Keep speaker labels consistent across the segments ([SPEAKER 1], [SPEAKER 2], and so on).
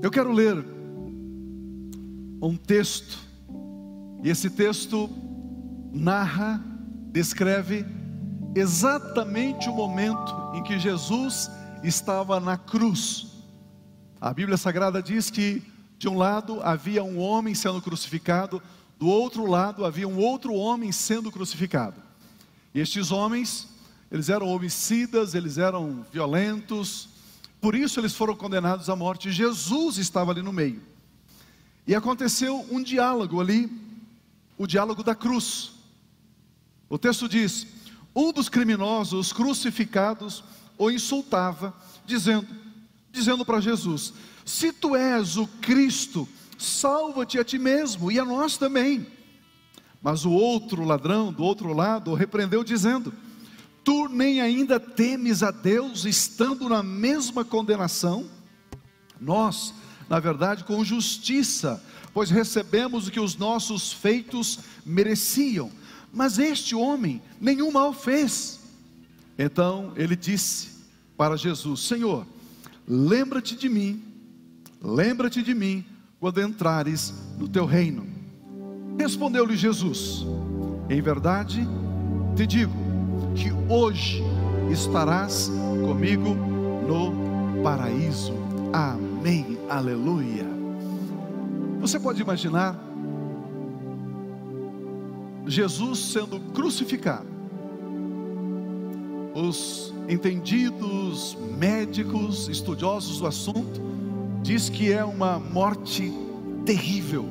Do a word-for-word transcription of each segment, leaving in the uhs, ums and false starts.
[SPEAKER 1] Eu quero ler um texto, e esse texto narra, descreve exatamente o momento em que Jesus estava na cruz. A Bíblia Sagrada diz que de um lado havia um homem sendo crucificado, do outro lado havia um outro homem sendo crucificado. E estes homens, eles eram homicidas, eles eram violentos, por isso eles foram condenados à morte. Jesus estava ali no meio. E aconteceu um diálogo ali, o diálogo da cruz. O texto diz: um dos criminosos crucificados o insultava, dizendo, dizendo para Jesus: se tu és o Cristo, salva-te a ti mesmo e a nós também. Mas o outro ladrão do outro lado o repreendeu, dizendo: tu nem ainda temes a Deus, estando na mesma condenação? Nós, na verdade, com justiça, pois recebemos o que os nossos feitos mereciam, mas este homem nenhum mal fez. Então ele disse para Jesus: Senhor, lembra-te de mim, lembra-te de mim, quando entrares no teu reino. Respondeu-lhe Jesus: em verdade te digo, que hoje estarás comigo no paraíso. Amém, aleluia. Você pode imaginar Jesus sendo crucificado. Os entendidos, médicos, estudiosos do assunto, diz que é uma morte terrível,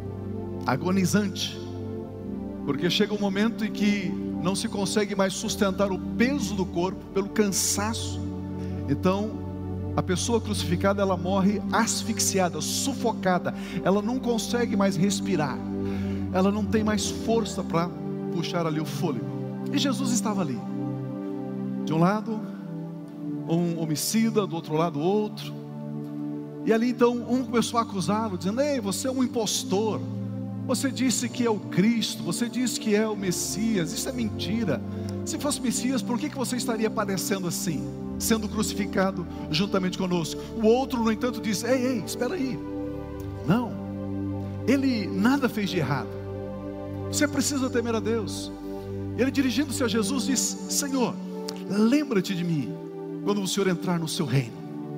[SPEAKER 1] agonizante, porque chega um momento em que não se consegue mais sustentar o peso do corpo, pelo cansaço. Então a pessoa crucificada, ela morre asfixiada, sufocada, ela não consegue mais respirar, ela não tem mais força para puxar ali o fôlego. E Jesus estava ali, de um lado um homicida, do outro lado outro. E ali então um começou a acusá-lo, dizendo: ei, você é um impostor, você disse que é o Cristo, você disse que é o Messias, isso é mentira. Se fosse Messias, por que que você estaria padecendo assim, sendo crucificado juntamente conosco? O outro, no entanto, disse: ei, ei, espera aí, não, ele nada fez de errado, você precisa temer a Deus. Ele, dirigindo-se a Jesus, disse: Senhor, lembra-te de mim quando o Senhor entrar no seu reino.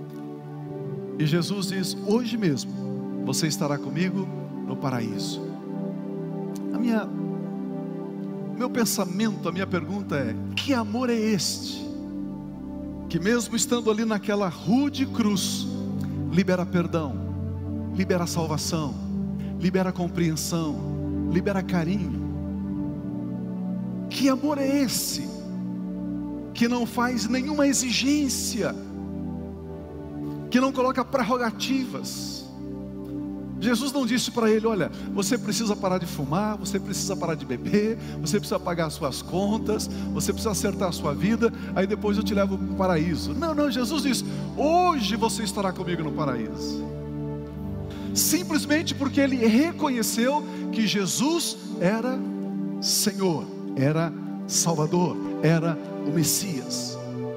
[SPEAKER 1] E Jesus diz: hoje mesmo você estará comigo no paraíso. A minha, meu pensamento, a minha pergunta é: que amor é este, que mesmo estando ali naquela rude cruz, libera perdão, libera salvação, libera compreensão, libera carinho? Que amor é esse, que não faz nenhuma exigência, que não coloca prerrogativas? Jesus não disse para ele: olha, você precisa parar de fumar, você precisa parar de beber, você precisa pagar as suas contas, você precisa acertar a sua vida, aí depois eu te levo para o paraíso. Não, não, Jesus disse: hoje você estará comigo no paraíso. Simplesmente porque ele reconheceu que Jesus era Senhor, era Salvador, era o Messias.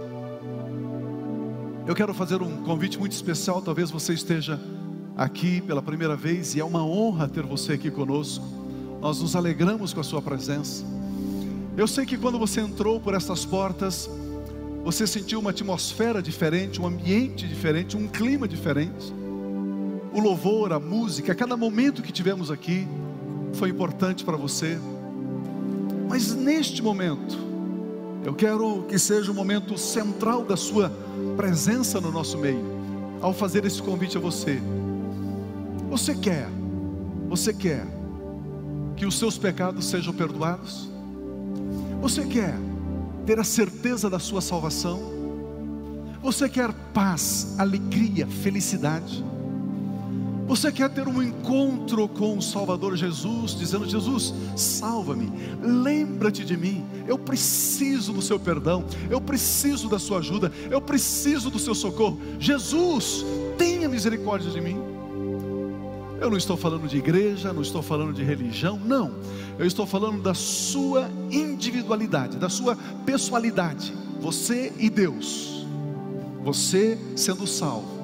[SPEAKER 1] Eu quero fazer um convite muito especial. Talvez você esteja aqui pela primeira vez, e é uma honra ter você aqui conosco. Nós nos alegramos com a sua presença. Eu sei que quando você entrou por essas portas, você sentiu uma atmosfera diferente, um ambiente diferente, um clima diferente. O louvor, a música, cada momento que tivemos aqui foi importante para você. Mas neste momento, eu quero que seja o momento central da sua presença no nosso meio, ao fazer esse convite a você. Você quer, você quer que os seus pecados sejam perdoados? Você quer ter a certeza da sua salvação? Você quer paz, alegria, felicidade? Você quer ter um encontro com o Salvador Jesus, dizendo: Jesus, salva-me, lembra-te de mim, eu preciso do seu perdão, eu preciso da sua ajuda, eu preciso do seu socorro. Jesus, tenha misericórdia de mim. Eu não estou falando de igreja, não estou falando de religião, não. Eu estou falando da sua individualidade, da sua pessoalidade. Você e Deus, você sendo salvo,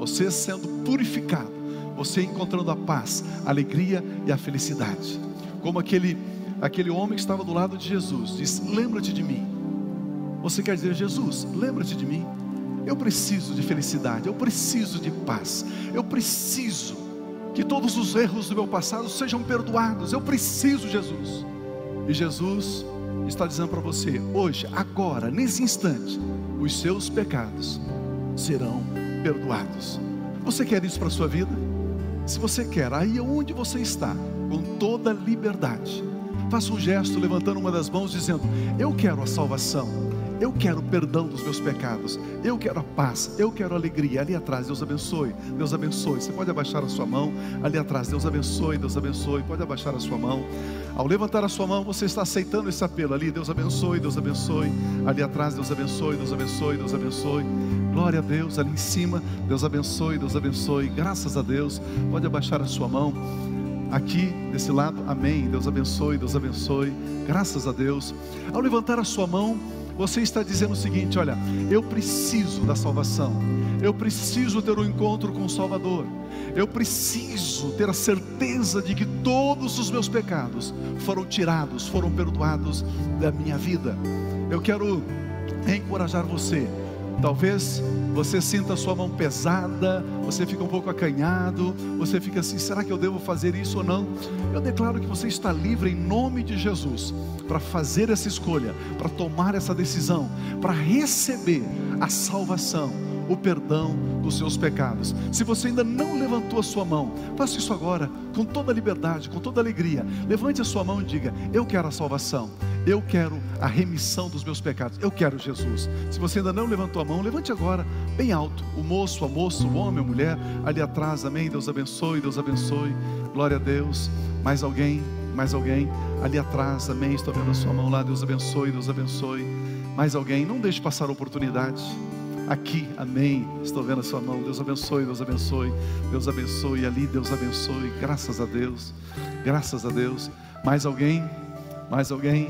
[SPEAKER 1] você sendo purificado, você encontrando a paz, a alegria e a felicidade. Como aquele, aquele homem que estava do lado de Jesus, diz: lembra-te de mim. Você quer dizer: Jesus, lembra-te de mim. Eu preciso de felicidade, eu preciso de paz, eu preciso que todos os erros do meu passado sejam perdoados, eu preciso, Jesus. E Jesus está dizendo para você, hoje, agora, nesse instante, os seus pecados serão perdoados. Você quer isso para a sua vida? Se você quer, aí onde você está, com toda liberdade, faça um gesto levantando uma das mãos dizendo: eu quero a salvação, eu quero o perdão dos meus pecados, eu quero a paz, eu quero a alegria. Ali atrás, Deus abençoe, Deus abençoe. Você pode abaixar a sua mão, ali atrás, Deus abençoe, Deus abençoe. Pode abaixar a sua mão. Ao levantar a sua mão, você está aceitando esse apelo ali. Deus abençoe, Deus abençoe. Ali atrás, Deus abençoe, Deus abençoe, Deus abençoe. Glória a Deus. Ali em cima, Deus abençoe, Deus abençoe. Graças a Deus. Pode abaixar a sua mão. Aqui, desse lado, amém. Deus abençoe, Deus abençoe. Graças a Deus. Ao levantar a sua mão, você está dizendo o seguinte: olha, eu preciso da salvação, eu preciso ter um encontro com o Salvador, eu preciso ter a certeza de que todos os meus pecados foram tirados, foram perdoados da minha vida. Eu quero encorajar você. Talvez você sinta a sua mão pesada, você fica um pouco acanhado, você fica assim: será que eu devo fazer isso ou não? Eu declaro que você está livre em nome de Jesus, para fazer essa escolha, para tomar essa decisão, para receber a salvação, o perdão dos seus pecados. Se você ainda não levantou a sua mão, faça isso agora, com toda a liberdade, com toda a alegria. Levante a sua mão e diga: eu quero a salvação, eu quero a remissão dos meus pecados, eu quero Jesus. Se você ainda não levantou a mão, levante agora, bem alto. O moço, a moça, o homem, a mulher, ali atrás, amém. Deus abençoe, Deus abençoe. Glória a Deus. Mais alguém, mais alguém, ali atrás, amém. Estou vendo a sua mão lá. Deus abençoe, Deus abençoe. Mais alguém, não deixe passar a oportunidade. Aqui, amém. Estou vendo a sua mão. Deus abençoe, Deus abençoe. Deus abençoe, ali, Deus abençoe. Graças a Deus, graças a Deus. Mais alguém, mais alguém.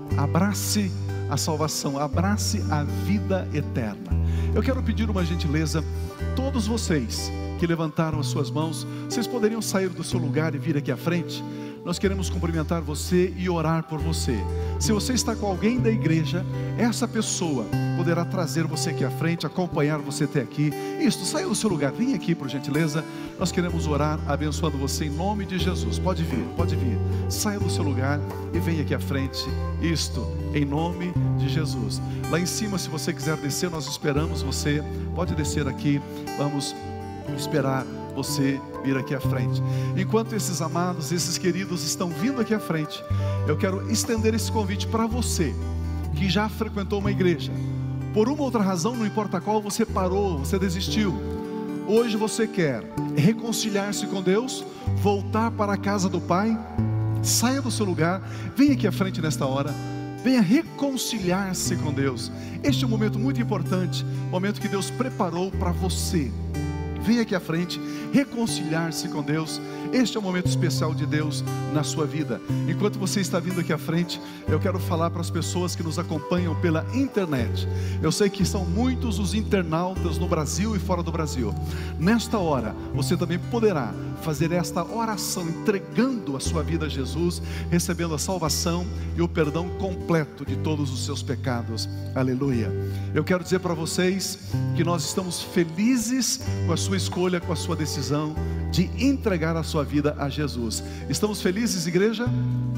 [SPEAKER 1] Abrace a salvação, abrace a vida eterna. Eu quero pedir uma gentileza, todos vocês que levantaram as suas mãos, vocês poderiam sair do seu lugar e vir aqui à frente? Nós queremos cumprimentar você e orar por você. Se você está com alguém da igreja, essa pessoa poderá trazer você aqui à frente, acompanhar você até aqui. Isso, saia do seu lugar, vem aqui por gentileza. Nós queremos orar abençoando você em nome de Jesus. Pode vir, pode vir. Saia do seu lugar e venha aqui à frente. Isto, em nome de Jesus. Lá em cima, se você quiser descer, nós esperamos você. Pode descer aqui, vamos esperar você vir aqui à frente. Enquanto esses amados, esses queridos estão vindo aqui à frente, eu quero estender esse convite para você que já frequentou uma igreja. Por uma ou outra razão, não importa qual, você parou, você desistiu. Hoje você quer reconciliar-se com Deus, voltar para a casa do Pai. Saia do seu lugar, venha aqui à frente nesta hora. Venha reconciliar-se com Deus. Este é um momento muito importante, momento que Deus preparou para você. Venha aqui à frente, reconciliar-se com Deus. Este é o momento especial de Deus na sua vida. Enquanto você está vindo aqui à frente, eu quero falar para as pessoas que nos acompanham pela internet. Eu sei que são muitos os internautas no Brasil e fora do Brasil. Nesta hora, você também poderá fazer esta oração, entregando a sua vida a Jesus, recebendo a salvação e o perdão completo de todos os seus pecados. Aleluia. Eu quero dizer para vocês que nós estamos felizes com a sua escolha, com a sua decisão de entregar a sua vida a Jesus. Estamos felizes, igreja?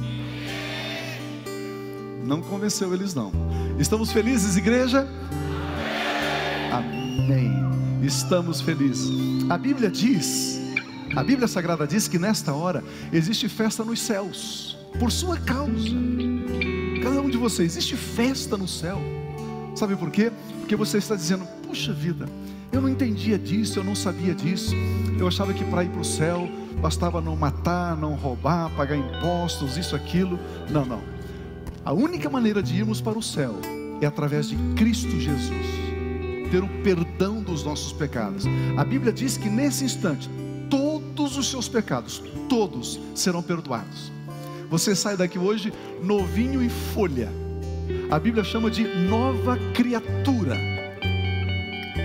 [SPEAKER 1] Não convenceu eles não. Estamos felizes, igreja? Amém. Estamos felizes. A Bíblia diz, a Bíblia Sagrada diz que nesta hora existe festa nos céus, por sua causa. Cada um de vocês, existe festa no céu. Sabe por quê? Porque você está dizendo: puxa vida, eu não entendia disso, eu não sabia disso. Eu achava que para ir para o céu bastava não matar, não roubar, pagar impostos, isso, aquilo. Não, não. A única maneira de irmos para o céu é através de Cristo Jesus, ter o perdão dos nossos pecados. A Bíblia diz que nesse instante todos os seus pecados, todos serão perdoados. Você sai daqui hoje novinho em folha. A Bíblia chama de nova criatura. Todos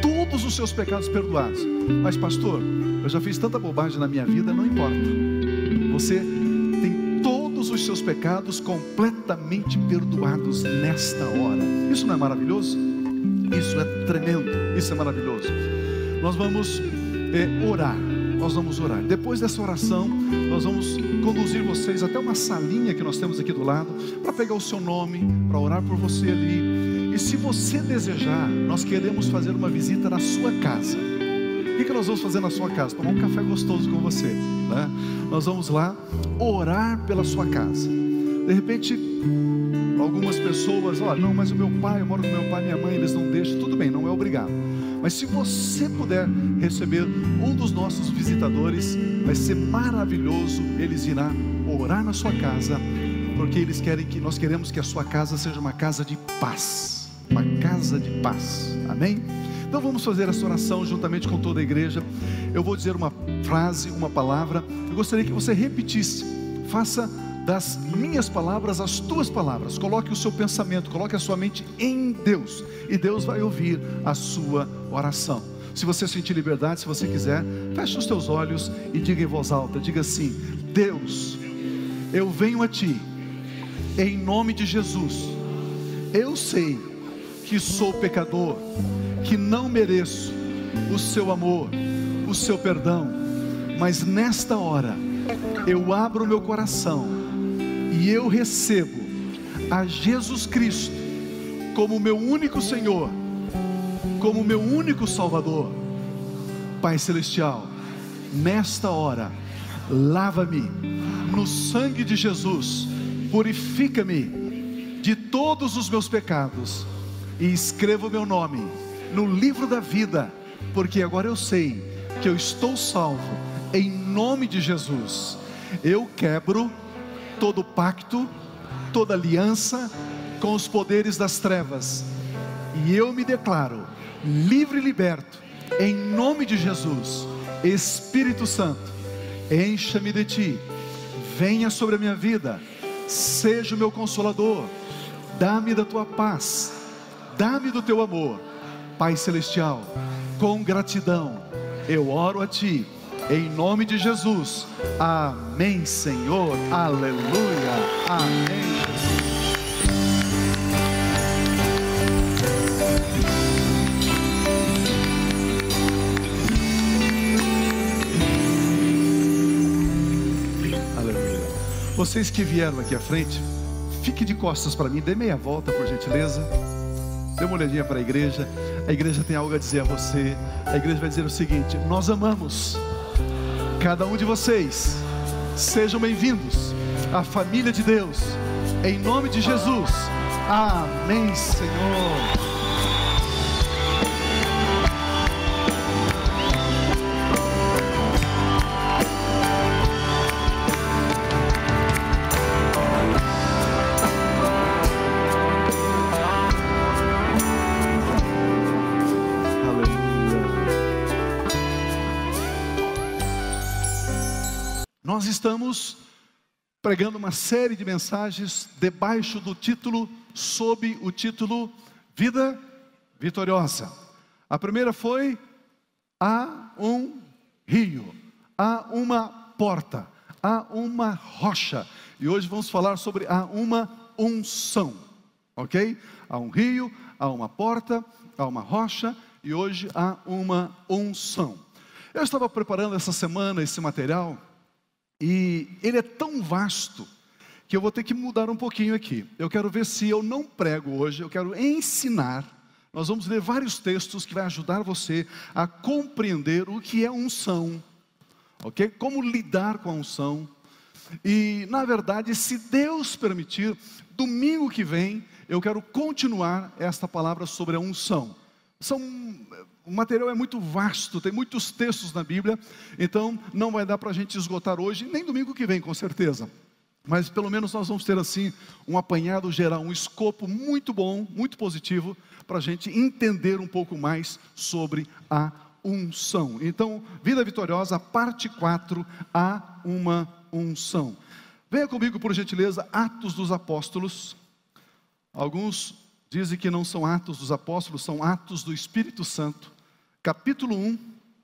[SPEAKER 1] todos os seus pecados perdoados. Mas pastor, eu já fiz tanta bobagem na minha vida, não importa. Você tem todos os seus pecados completamente perdoados nesta hora. Isso não é maravilhoso? Isso é tremendo, isso é maravilhoso. Nós vamos é, orar, nós vamos orar. Depois dessa oração, nós vamos conduzir vocês até uma salinha que nós temos aqui do lado, para pegar o seu nome, para orar por você ali. E se você desejar, nós queremos fazer uma visita na sua casa. O que, que nós vamos fazer na sua casa? Tomar um café gostoso com você, né? Nós vamos lá orar pela sua casa. De repente, algumas pessoas, olha, não, mas o meu pai, eu moro com meu pai e minha mãe, eles não deixam. Tudo bem, não é obrigado. Mas se você puder receber um dos nossos visitadores, vai ser maravilhoso. Eles irão orar na sua casa, porque eles querem que, nós queremos que a sua casa seja uma casa de paz, uma casa de paz, amém? Então vamos fazer essa oração juntamente com toda a igreja. Eu vou dizer uma frase, uma palavra. Eu gostaria que você repetisse. Faça das minhas palavras as tuas palavras. Coloque o seu pensamento, coloque a sua mente em Deus, e Deus vai ouvir a sua oração. Se você sentir liberdade, se você quiser, feche os teus olhos e diga em voz alta. Diga assim: Deus, eu venho a Ti em nome de Jesus. Eu sei que sou pecador, que não mereço o Seu amor, o Seu perdão, mas nesta hora eu abro o meu coração e eu recebo a Jesus Cristo como meu único Senhor, como meu único Salvador. Pai Celestial, nesta hora, lava-me no sangue de Jesus, purifica-me de todos os meus pecados e escreva o meu nome no livro da vida, porque agora eu sei que eu estou salvo em nome de Jesus. Eu quebro todo pacto, toda aliança com os poderes das trevas, e eu me declaro livre e liberto em nome de Jesus. Espírito Santo, encha-me de Ti, venha sobre a minha vida, seja o meu consolador, dá-me da Tua paz, dá-me do Teu amor. Pai Celestial, com gratidão eu oro a Ti, em nome de Jesus. Amém, Senhor, aleluia, amém, Jesus. Aleluia. Vocês que vieram aqui à frente, fique de costas para mim, dê meia volta por gentileza. Dê uma olhadinha para a igreja. A igreja tem algo a dizer a você. A igreja vai dizer o seguinte: nós amamos cada um de vocês. Sejam bem-vindos à família de Deus, em nome de Jesus. Amém, Senhor. Nós estamos pregando uma série de mensagens debaixo do título, sob o título Vida Vitoriosa. A primeira foi: há um rio, há uma porta, há uma rocha. E hoje vamos falar sobre há uma unção, ok? Há um rio, há uma porta, há uma rocha, e hoje há uma unção. Eu estava preparando essa semana esse material, e ele é tão vasto que eu vou ter que mudar um pouquinho aqui. Eu quero ver se eu não prego hoje, eu quero ensinar. Nós vamos ler vários textos que vai ajudar você a compreender o que é unção, ok? Como lidar com a unção. E na verdade, se Deus permitir, domingo que vem eu quero continuar esta palavra sobre a unção. São, o material é muito vasto, tem muitos textos na Bíblia, então não vai dar para a gente esgotar hoje, nem domingo que vem, com certeza. Mas pelo menos nós vamos ter assim um apanhado geral, um escopo muito bom, muito positivo, para a gente entender um pouco mais sobre a unção. Então, Vida Vitoriosa, parte quatro, há uma unção. Venha comigo, por gentileza, Atos dos Apóstolos. Alguns dizem que não são Atos dos Apóstolos, são Atos do Espírito Santo. capítulo um,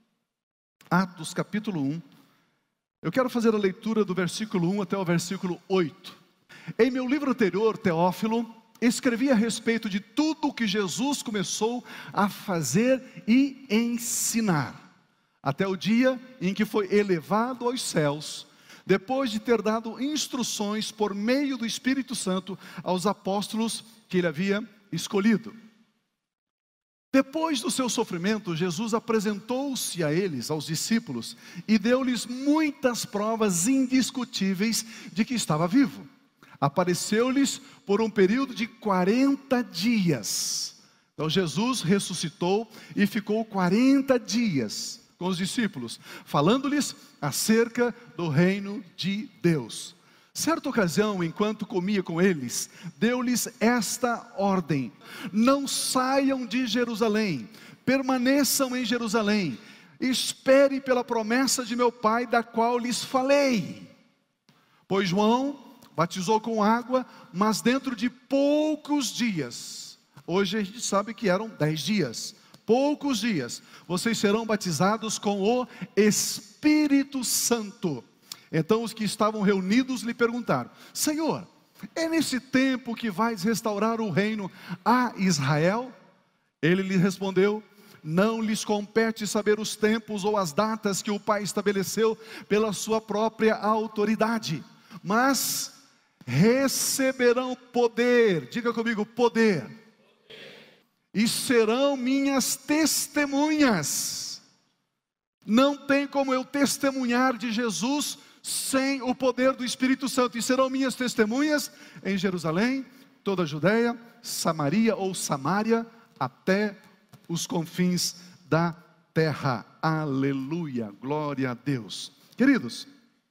[SPEAKER 1] Atos capítulo um, eu quero fazer a leitura do versículo um até o versículo oito. Em meu livro anterior, Teófilo, escrevi a respeito de tudo o que Jesus começou a fazer e ensinar, até o dia em que foi elevado aos céus, depois de ter dado instruções por meio do Espírito Santo aos apóstolos que ele havia escolhido. Depois do seu sofrimento, Jesus apresentou-se a eles, aos discípulos, e deu-lhes muitas provas indiscutíveis de que estava vivo. Apareceu-lhes por um período de quarenta dias. Então Jesus ressuscitou e ficou quarenta dias com os discípulos, falando-lhes acerca do reino de Deus. Certa ocasião, enquanto comia com eles, deu-lhes esta ordem: não saiam de Jerusalém, permaneçam em Jerusalém, espere pela promessa de meu Pai, da qual lhes falei. Pois João batizou com água, mas dentro de poucos dias, hoje a gente sabe que eram dez dias, poucos dias, vocês serão batizados com o Espírito Santo. Então os que estavam reunidos lhe perguntaram: Senhor, é nesse tempo que vais restaurar o reino a Israel? Ele lhe respondeu: não lhes compete saber os tempos ou as datas que o Pai estabeleceu pela sua própria autoridade, mas receberão poder, diga comigo, poder, e serão minhas testemunhas. Não tem como eu testemunhar de Jesus sem o poder do Espírito Santo. E serão minhas testemunhas em Jerusalém, toda a Judeia, Samaria ou Samária, até os confins da terra. Aleluia, glória a Deus. Queridos,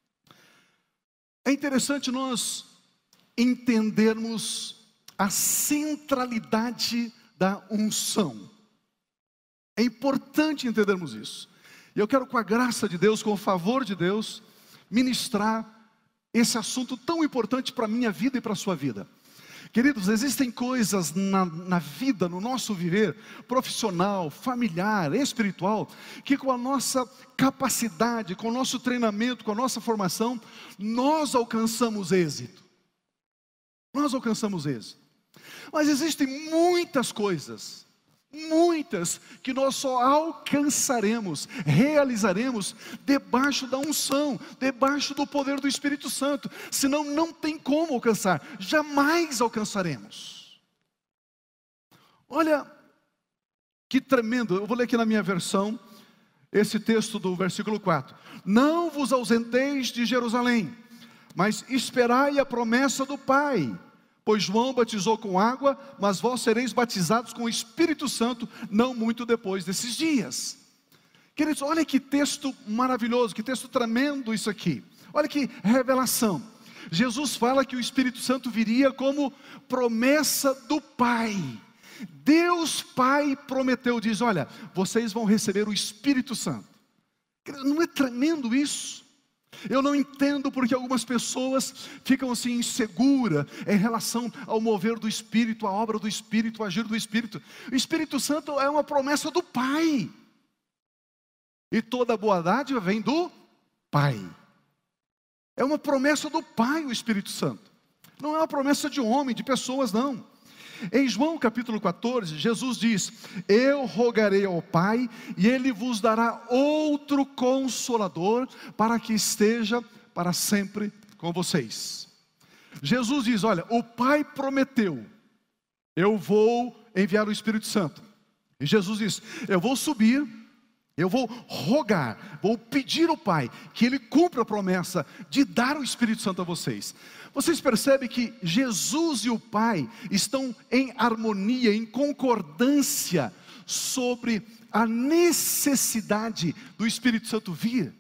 [SPEAKER 1] é interessante nós entendermos a centralidade da unção. É importante entendermos isso. E eu quero, com a graça de Deus, com o favor de Deus, ministrar esse assunto tão importante para a minha vida e para a sua vida. Queridos, existem coisas na, na vida, no nosso viver, profissional, familiar, espiritual, que com a nossa capacidade, com o nosso treinamento, com a nossa formação, nós alcançamos êxito. Nós alcançamos êxito. Mas existem muitas coisas, muitas, que nós só alcançaremos, realizaremos debaixo da unção, debaixo do poder do Espírito Santo. Senão não tem como alcançar, jamais alcançaremos. Olha que tremendo, eu vou ler aqui na minha versão esse texto do versículo quatro. Não vos ausenteis de Jerusalém, mas esperai a promessa do Pai. Pois João batizou com água, mas vós sereis batizados com o Espírito Santo, não muito depois desses dias. Queridos, olha que texto maravilhoso, que texto tremendo isso aqui. Olha que revelação. Jesus fala que o Espírito Santo viria como promessa do Pai. Deus Pai prometeu, diz: olha, vocês vão receber o Espírito Santo. Queridos, não é tremendo isso? Eu não entendo porque algumas pessoas ficam assim inseguras em relação ao mover do Espírito, a obra do Espírito, o agir do Espírito. O Espírito Santo é uma promessa do Pai. E toda boa dádiva vem do Pai. É uma promessa do Pai o Espírito Santo. Não é uma promessa de homem, de pessoas, não. Em João capítulo quatorze, Jesus diz: eu rogarei ao Pai, e Ele vos dará outro Consolador, para que esteja para sempre com vocês. Jesus diz: olha, o Pai prometeu, eu vou enviar o Espírito Santo. E Jesus diz: eu vou subir, eu vou rogar, vou pedir ao Pai, que Ele cumpra a promessa de dar o Espírito Santo a vocês. Vocês percebem que Jesus e o Pai estão em harmonia, em concordância sobre a necessidade do Espírito Santo vir.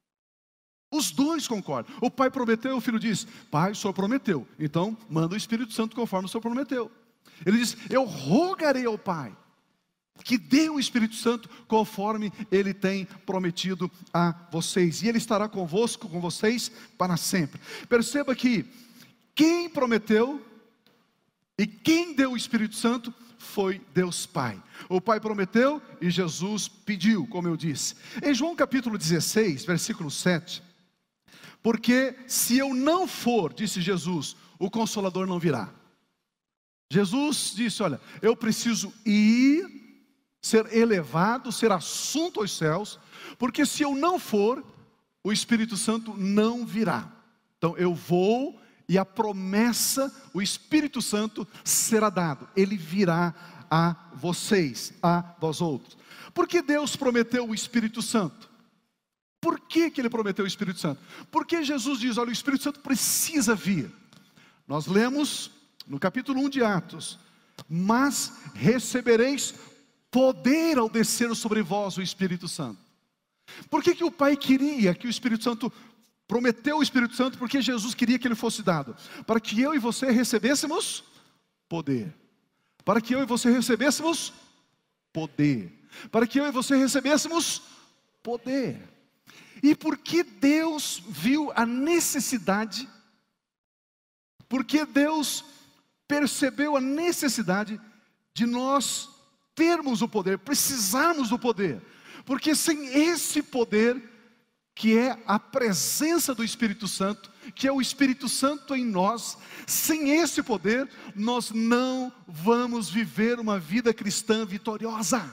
[SPEAKER 1] Os dois concordam. O Pai prometeu, o Filho diz: Pai, o Senhor prometeu, então manda o Espírito Santo conforme o Senhor prometeu. Ele diz: eu rogarei ao Pai que dê o Espírito Santo conforme Ele tem prometido a vocês, e Ele estará convosco, com vocês, para sempre. Perceba que quem prometeu e quem deu o Espírito Santo foi Deus Pai. O Pai prometeu e Jesus pediu, como eu disse. Em João capítulo dezesseis, versículo sete, porque se eu não for, disse Jesus, o Consolador não virá. Jesus disse, olha, eu preciso ir, ser elevado, ser assunto aos céus, porque se eu não for, o Espírito Santo não virá. Então eu vou e a promessa, o Espírito Santo será dado. Ele virá a vocês, a vós outros. Por que Deus prometeu o Espírito Santo? Por que que Ele prometeu o Espírito Santo? Porque Jesus diz, olha, o Espírito Santo precisa vir. Nós lemos no capítulo um de Atos, mas recebereis poder ao descer sobre vós o Espírito Santo. Por que que o Pai queria que o Espírito Santo, prometeu o Espírito Santo? Porque Jesus queria que ele fosse dado, para que eu e você recebêssemos poder, para que eu e você recebêssemos poder, para que eu e você recebêssemos poder. E por que Deus viu a necessidade, porque Deus percebeu a necessidade de nós termos o poder, precisarmos do poder? Porque sem esse poder, que é a presença do Espírito Santo, que é o Espírito Santo em nós, sem esse poder, nós não vamos viver uma vida cristã vitoriosa.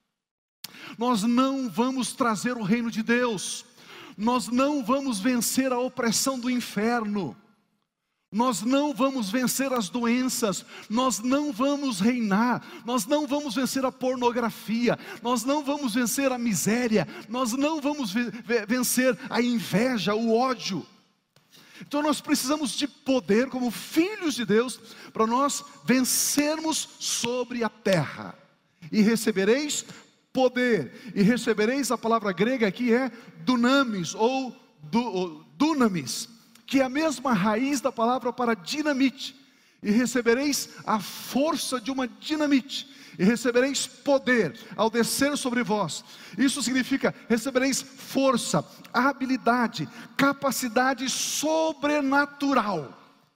[SPEAKER 1] Nós não vamos trazer o reino de Deus. Nós não vamos vencer a opressão do inferno. Nós não vamos vencer as doenças, nós não vamos reinar, nós não vamos vencer a pornografia, nós não vamos vencer a miséria, nós não vamos vencer a inveja, o ódio. Então nós precisamos de poder como filhos de Deus, para nós vencermos sobre a terra. E recebereis poder, e recebereis, a palavra grega aqui é dunamis, ou, du, ou dunamis, que é a mesma raiz da palavra para dinamite, e recebereis a força de uma dinamite, e recebereis poder ao descer sobre vós. Isso significa, recebereis força, habilidade, capacidade sobrenatural,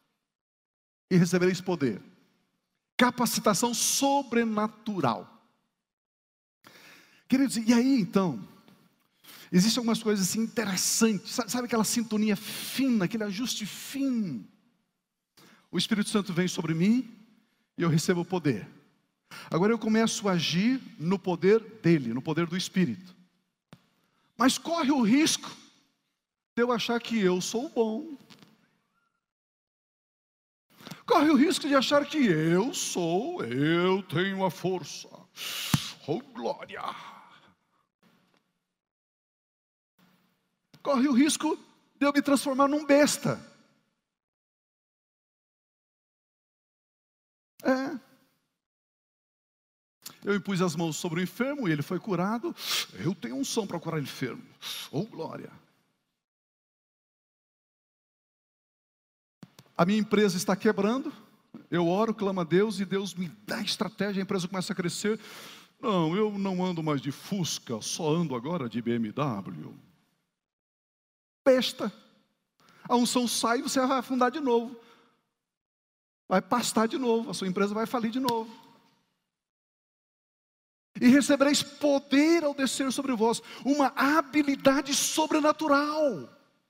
[SPEAKER 1] e recebereis poder, capacitação sobrenatural. Queridos, e aí então, existem algumas coisas assim interessantes, sabe, sabe aquela sintonia fina, aquele ajuste fino? O Espírito Santo vem sobre mim e eu recebo o poder. Agora eu começo a agir no poder dele, no poder do Espírito. Mas corre o risco de eu achar que eu sou bom. Corre o risco de achar que eu sou, eu tenho a força. Oh, glória! Corre o risco de eu me transformar num besta. É. Eu impus as mãos sobre o enfermo e ele foi curado. Eu tenho unção para curar o enfermo. Oh, glória! A minha empresa está quebrando. Eu oro, clamo a Deus e Deus me dá estratégia. A empresa começa a crescer. Não, eu não ando mais de Fusca, só ando agora de B M W. Besta. A unção sai e você vai afundar de novo. Vai pastar de novo, a sua empresa vai falir de novo. E recebereis poder ao descer sobre vós, uma habilidade sobrenatural,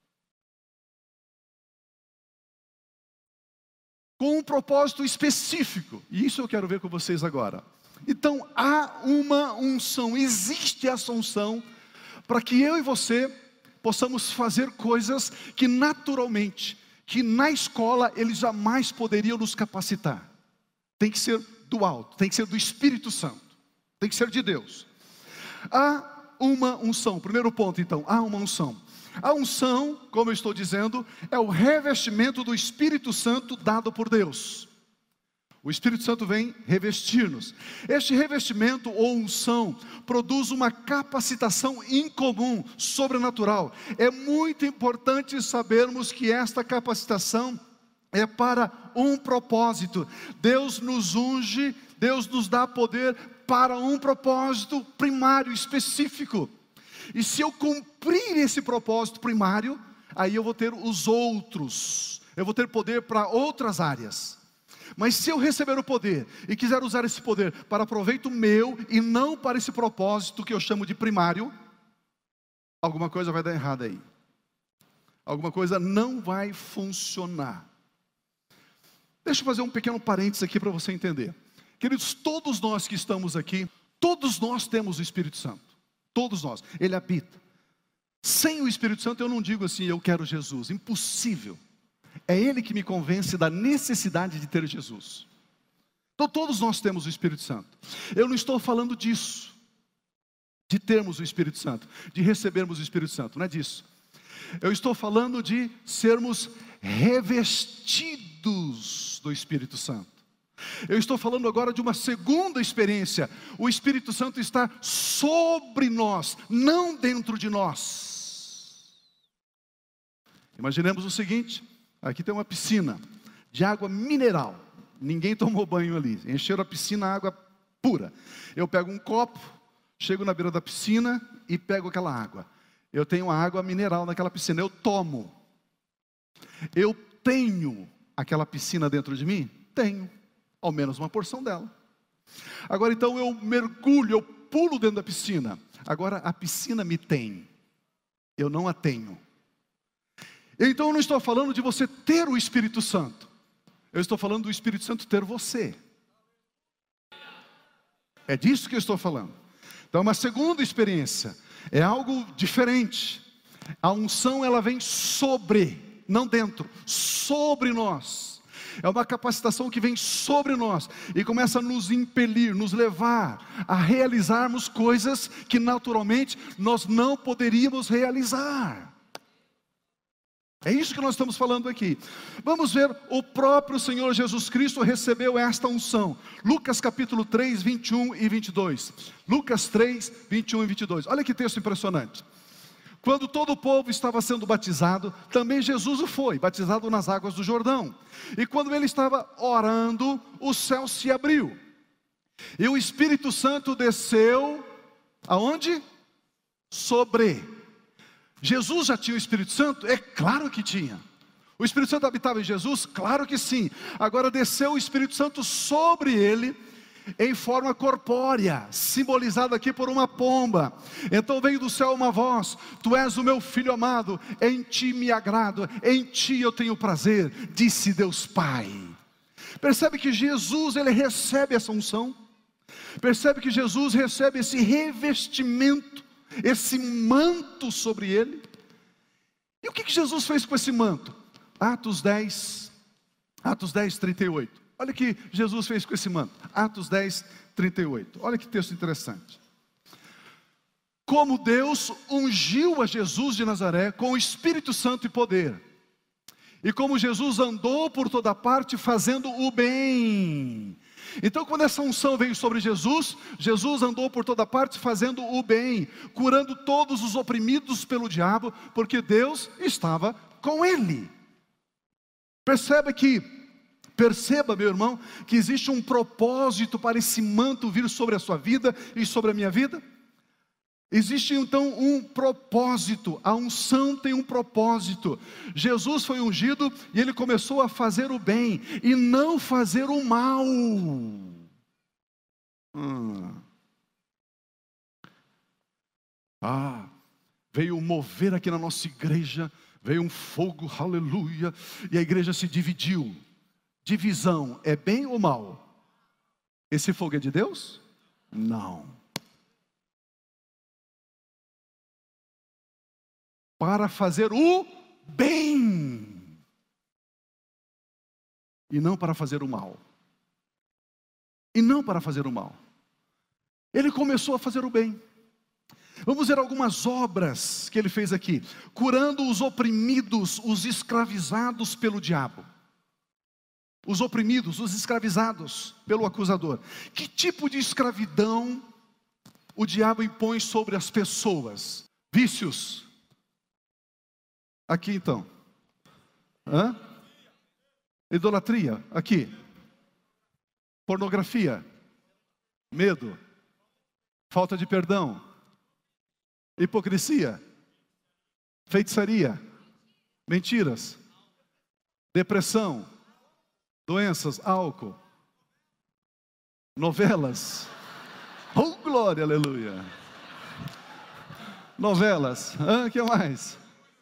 [SPEAKER 1] com um propósito específico. E isso eu quero ver com vocês agora. Então há uma unção, existe essa unção, para que eu e você possamos fazer coisas que naturalmente, que na escola eles jamais poderiam nos capacitar. Tem que ser do alto, tem que ser do Espírito Santo, tem que ser de Deus. Há uma unção, primeiro ponto então, há uma unção. A unção, como eu estou dizendo, é o revestimento do Espírito Santo dado por Deus. O Espírito Santo vem revestir-nos. Este revestimento ou unção produz uma capacitação incomum, sobrenatural. É muito importante sabermos que esta capacitação é para um propósito. Deus nos unge, Deus nos dá poder para um propósito primário, específico. E se eu cumprir esse propósito primário, aí eu vou ter os outros. Eu vou ter poder para outras áreas. Mas se eu receber o poder e quiser usar esse poder para proveito meu e não para esse propósito que eu chamo de primário, alguma coisa vai dar errado aí. Alguma coisa não vai funcionar. Deixa eu fazer um pequeno parênteses aqui para você entender. Queridos, todos nós que estamos aqui, todos nós temos o Espírito Santo. Todos nós. Ele habita. Sem o Espírito Santo eu não digo assim, eu quero Jesus. Impossível. É Ele que me convence da necessidade de ter Jesus. Então todos nós temos o Espírito Santo. Eu não estou falando disso, de termos o Espírito Santo, de recebermos o Espírito Santo, não é disso. Eu estou falando de sermos revestidos do Espírito Santo. Eu estou falando agora de uma segunda experiência. O Espírito Santo está sobre nós, não dentro de nós. Imaginemos o seguinte, aqui tem uma piscina de água mineral. Ninguém tomou banho ali, encheram a piscina água pura. Eu pego um copo, chego na beira da piscina e pego aquela água. Eu tenho a água mineral naquela piscina, eu tomo. Eu tenho aquela piscina dentro de mim? Tenho, ao menos uma porção dela. Agora então eu mergulho, eu pulo dentro da piscina. Agora a piscina me tem, eu não a tenho. Então eu não estou falando de você ter o Espírito Santo. Eu estou falando do Espírito Santo ter você. É disso que eu estou falando. Então uma segunda experiência. É algo diferente. A unção ela vem sobre, não dentro, sobre nós. É uma capacitação que vem sobre nós e começa a nos impelir, nos levar a realizarmos coisas que naturalmente nós não poderíamos realizar. É isso que nós estamos falando aqui. Vamos ver, o próprio Senhor Jesus Cristo recebeu esta unção. Lucas capítulo três, vinte e um e vinte e dois. Lucas três, vinte e um e vinte e dois. Olha que texto impressionante. Quando todo o povo estava sendo batizado, também Jesus o foi, batizado nas águas do Jordão. E quando ele estava orando, o céu se abriu. E o Espírito Santo desceu, aonde? Sobre. Jesus já tinha o Espírito Santo? É claro que tinha. O Espírito Santo habitava em Jesus? Claro que sim. Agora desceu o Espírito Santo sobre ele, em forma corpórea, simbolizada aqui por uma pomba. Então veio do céu uma voz: tu és o meu filho amado, em ti me agrado, em ti eu tenho prazer, disse Deus Pai. Percebe que Jesus, ele recebe essa unção? Percebe que Jesus recebe esse revestimento, esse manto sobre ele? E o que que Jesus fez com esse manto? Atos dez, Atos dez, trinta e oito. Olha o que Jesus fez com esse manto. Atos dez, trinta e oito. Olha que texto interessante. Como Deus ungiu a Jesus de Nazaré com o Espírito Santo e poder, e como Jesus andou por toda parte fazendo o bem. Então quando essa unção veio sobre Jesus, Jesus andou por toda parte fazendo o bem, curando todos os oprimidos pelo diabo, porque Deus estava com ele. Perceba que, perceba meu irmão, que existe um propósito para esse manto vir sobre a sua vida e sobre a minha vida. Existe então um propósito, a unção tem um propósito. Jesus foi ungido e ele começou a fazer o bem e não fazer o mal. Hum. Ah, veio mover aqui na nossa igreja, veio um fogo, aleluia, e a igreja se dividiu. Divisão é bem ou mal? Esse fogo é de Deus? Não. Para fazer o bem, e não para fazer o mal, e não para fazer o mal. Ele começou a fazer o bem. Vamos ver algumas obras que ele fez aqui, curando os oprimidos, os escravizados pelo diabo. Os oprimidos, os escravizados pelo acusador. Que tipo de escravidão o diabo impõe sobre as pessoas? Vícios. Aqui então. Hã? Idolatria. Aqui. Pornografia. Medo. Falta de perdão. Hipocrisia. Feitiçaria. Mentiras. Depressão. Doenças, álcool. Novelas. Oh, glória, aleluia. Novelas. O ah, que mais?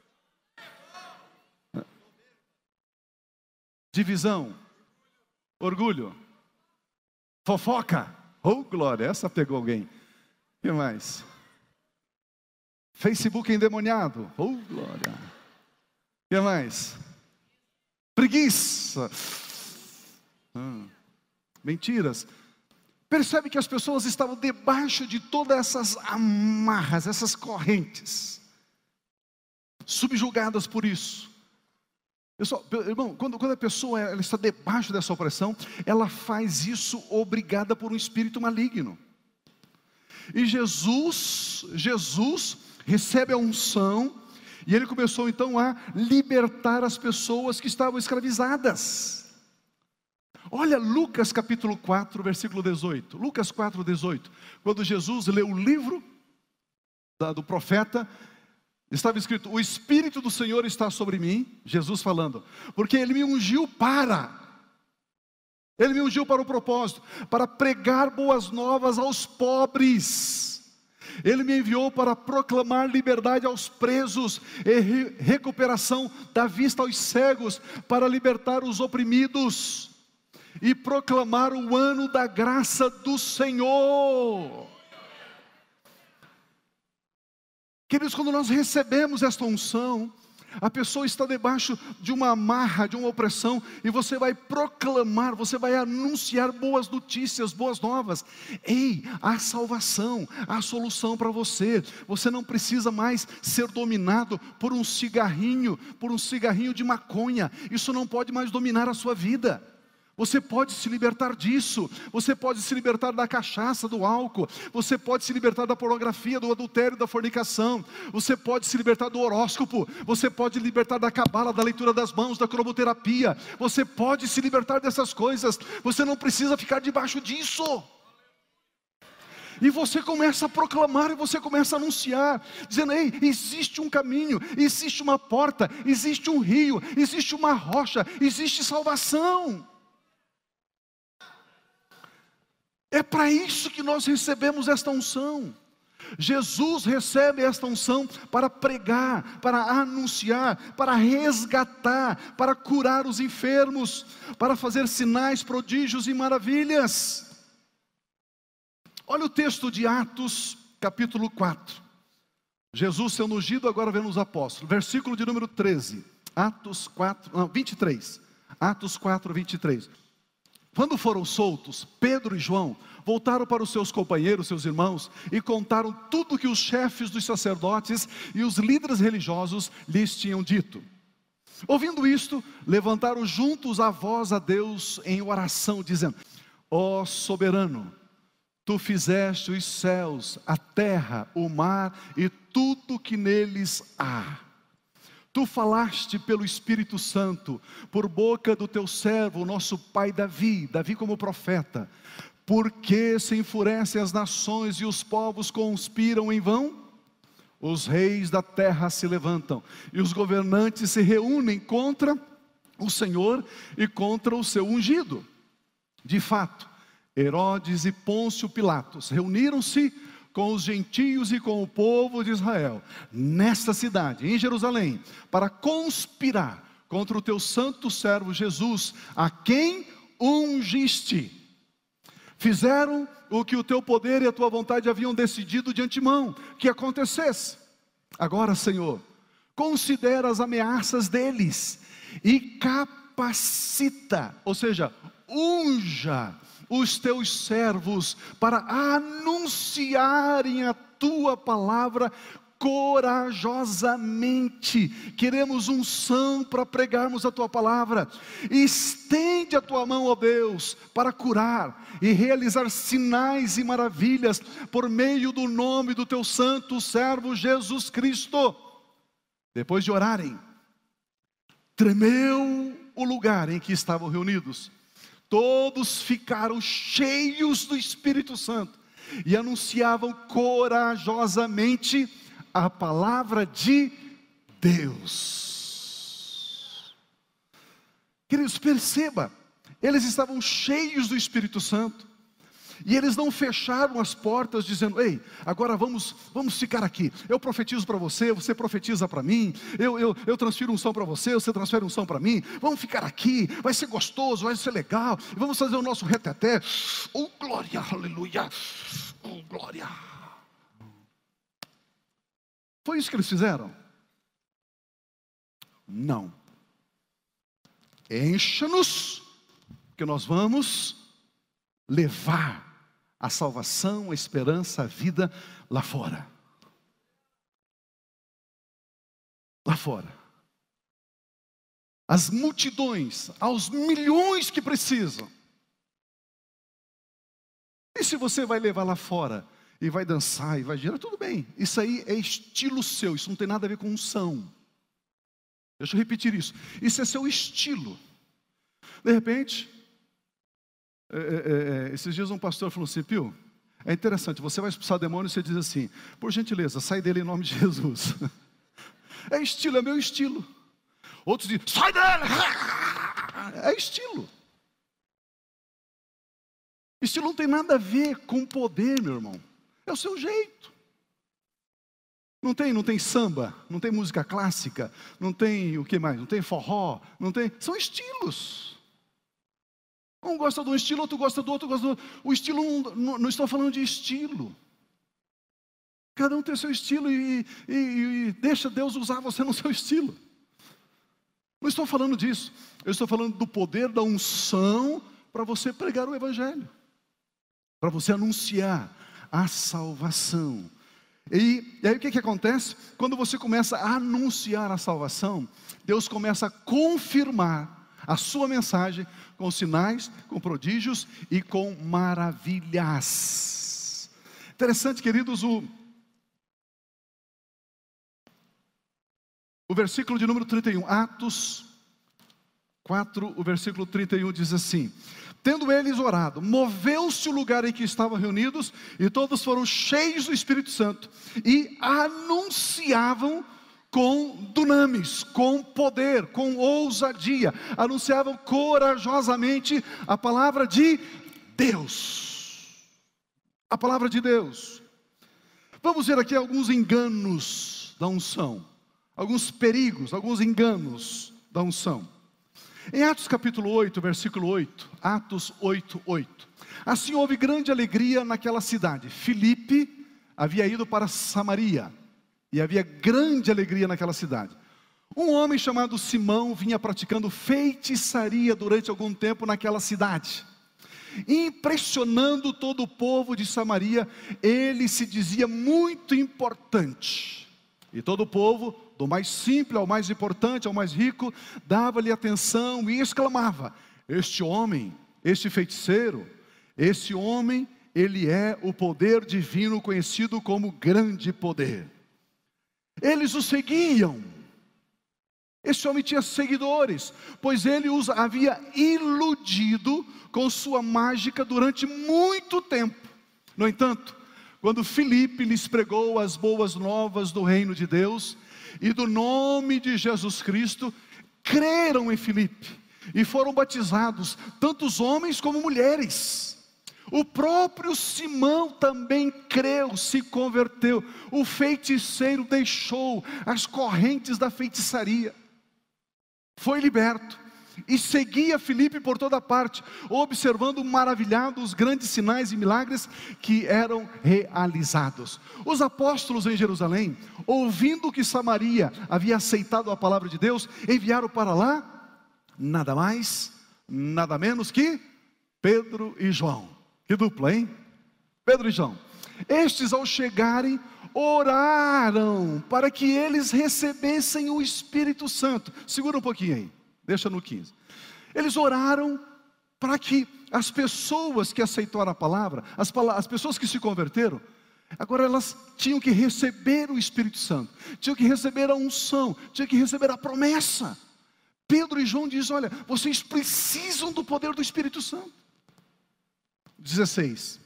[SPEAKER 1] Divisão. Orgulho. Fofoca. Oh, glória, essa pegou alguém. O que mais? Facebook endemoniado. Oh, glória. O que mais? Preguiça. Hum. Mentiras. Percebe que as pessoas estavam debaixo de todas essas amarras, essas correntes, subjugadas por isso. Pessoal, irmão, quando, quando a pessoa ela está debaixo dessa opressão, ela faz isso obrigada por um espírito maligno. E Jesus, Jesus recebe a unção, e ele começou então a libertar as pessoas que estavam escravizadas. Olha Lucas capítulo quatro, versículo dezoito. Lucas quatro, dezoito. Quando Jesus leu o livro da, do profeta, estava escrito: o Espírito do Senhor está sobre mim, Jesus falando, porque Ele me ungiu para, Ele me ungiu para o propósito, para pregar boas novas aos pobres. Ele me enviou para proclamar liberdade aos presos e re- recuperação da vista aos cegos, para libertar os oprimidos e proclamar o ano da graça do Senhor. Queridos, quando nós recebemos esta unção, a pessoa está debaixo de uma amarra, de uma opressão, e você vai proclamar, você vai anunciar boas notícias, boas novas. Ei, há salvação, há solução para você. Você não precisa mais ser dominado por um cigarrinho, por um cigarrinho de maconha. Isso não pode mais dominar a sua vida. Você pode se libertar disso, você pode se libertar da cachaça, do álcool, você pode se libertar da pornografia, do adultério, da fornicação, você pode se libertar do horóscopo, você pode se libertar da cabala, da leitura das mãos, da cromoterapia, você pode se libertar dessas coisas, você não precisa ficar debaixo disso. E você começa a proclamar, e você começa a anunciar, dizendo: ei, existe um caminho, existe uma porta, existe um rio, existe uma rocha, existe salvação. É para isso que nós recebemos esta unção. Jesus recebe esta unção para pregar, para anunciar, para resgatar, para curar os enfermos, para fazer sinais, prodígios e maravilhas. Olha o texto de Atos, capítulo quatro. Jesus sendo ungido, agora vendo os apóstolos. Versículo de número treze. Atos quatro, não, vinte e três. Atos quatro, vinte e três. Quando foram soltos, Pedro e João voltaram para os seus companheiros, seus irmãos, e contaram tudo que os chefes dos sacerdotes e os líderes religiosos lhes tinham dito. Ouvindo isto, levantaram juntos a voz a Deus em oração, dizendo: ó soberano, tu fizeste os céus, a terra, o mar e tudo que neles há. Tu falaste pelo Espírito Santo, por boca do teu servo, nosso pai Davi, Davi como profeta. Porque se enfurecem as nações e os povos conspiram em vão? Os reis da terra se levantam e os governantes se reúnem contra o Senhor e contra o seu ungido. De fato, Herodes e Pôncio Pilatos reuniram-se com os gentios e com o povo de Israel, nesta cidade, em Jerusalém, para conspirar contra o teu santo servo Jesus, a quem ungiste. Fizeram o que o teu poder e a tua vontade haviam decidido de antemão que acontecesse. Agora, Senhor, considera as ameaças deles e capacita, ou seja, unja os teus servos para anunciarem a tua palavra corajosamente. Queremos unção para pregarmos a tua palavra. Estende a tua mão, ó Deus, para curar e realizar sinais e maravilhas por meio do nome do teu santo servo Jesus Cristo. Depois de orarem, tremeu o lugar em que estavam reunidos. Todos ficaram cheios do Espírito Santo e anunciavam corajosamente a palavra de Deus. Queridos, perceba, Eles estavam cheios do Espírito Santo. E eles não fecharam as portas dizendo: ei, agora vamos, vamos ficar aqui. Eu profetizo para você, você profetiza para mim. Eu, eu, eu transfiro unção para você, você transfere unção para mim. Vamos ficar aqui, vai ser gostoso, vai ser legal. Vamos fazer o nosso reteté. Oh, glória, aleluia. Oh, glória. Foi isso que eles fizeram? Não. Encha-nos, que nós vamos levar a salvação, a esperança, a vida lá fora. Lá fora. As multidões, aos milhões que precisam. E se você vai levar lá fora e vai dançar e vai girar, tudo bem. Isso aí é estilo seu, isso não tem nada a ver com unção. Deixa eu repetir isso. Isso é seu estilo. De repente, é, é, é, esses dias um pastor falou assim: Pio, é interessante, você vai expulsar demônio e você diz assim: por gentileza, sai dele em nome de Jesus. É estilo, é meu estilo. Outros dizem: sai dele. É estilo. Estilo não tem nada a ver com poder, meu irmão. É o seu jeito. Não tem, não tem samba, não tem música clássica, não tem o que mais? Não tem forró, não tem. São estilos. Um gosta de um estilo, outro gosta do outro, gosta do outro. O estilo, não, não, não estou falando de estilo. Cada um tem seu estilo e, e, e deixa Deus usar você no seu estilo. Não estou falando disso. Eu estou falando do poder da unção para você pregar o Evangelho, para você anunciar a salvação. E, e aí o que, que acontece? Quando você começa a anunciar a salvação, Deus começa a confirmar a sua mensagem com sinais, com prodígios e com maravilhas. Interessante, queridos, o, o versículo de número trinta e um, Atos quatro, o versículo trinta e um diz assim: tendo eles orado, moveu-se o lugar em que estavam reunidos, e todos foram cheios do Espírito Santo, e anunciavam com dunamis, com poder, com ousadia, anunciavam corajosamente a palavra de Deus. A palavra de Deus. Vamos ver aqui alguns enganos da unção, alguns perigos, alguns enganos da unção. Em Atos capítulo oito, versículo oito, Atos oito, oito. Assim houve grande alegria naquela cidade. Filipe havia ido para Samaria, e havia grande alegria naquela cidade. Um homem chamado Simão vinha praticando feitiçaria durante algum tempo naquela cidade. Impressionando todo o povo de Samaria, ele se dizia muito importante. E todo o povo, do mais simples ao mais importante, ao mais rico, dava-lhe atenção e exclamava: este homem, este feiticeiro, esse homem, ele é o poder divino conhecido como grande poder. Eles o seguiam. Esse homem tinha seguidores, pois ele os havia iludido com sua mágica durante muito tempo. No entanto, quando Filipe lhes pregou as boas novas do reino de Deus e do nome de Jesus Cristo, creram em Filipe e foram batizados, tanto os homens como mulheres. O próprio Simão também creu, se converteu. O feiticeiro deixou as correntes da feitiçaria, foi liberto e seguia Filipe por toda parte, observando maravilhado os grandes sinais e milagres que eram realizados. Os apóstolos em Jerusalém, ouvindo que Samaria havia aceitado a palavra de Deus, enviaram para lá nada mais, nada menos que Pedro e João. Que dupla, hein? Pedro e João. Estes, ao chegarem, oraram para que eles recebessem o Espírito Santo. Segura um pouquinho aí, deixa no quinze. Eles oraram para que as pessoas que aceitaram a palavra, as, pala- as pessoas que se converteram, agora elas tinham que receber o Espírito Santo, tinham que receber a unção, tinham que receber a promessa. Pedro e João dizem: olha, vocês precisam do poder do Espírito Santo. dezesseis.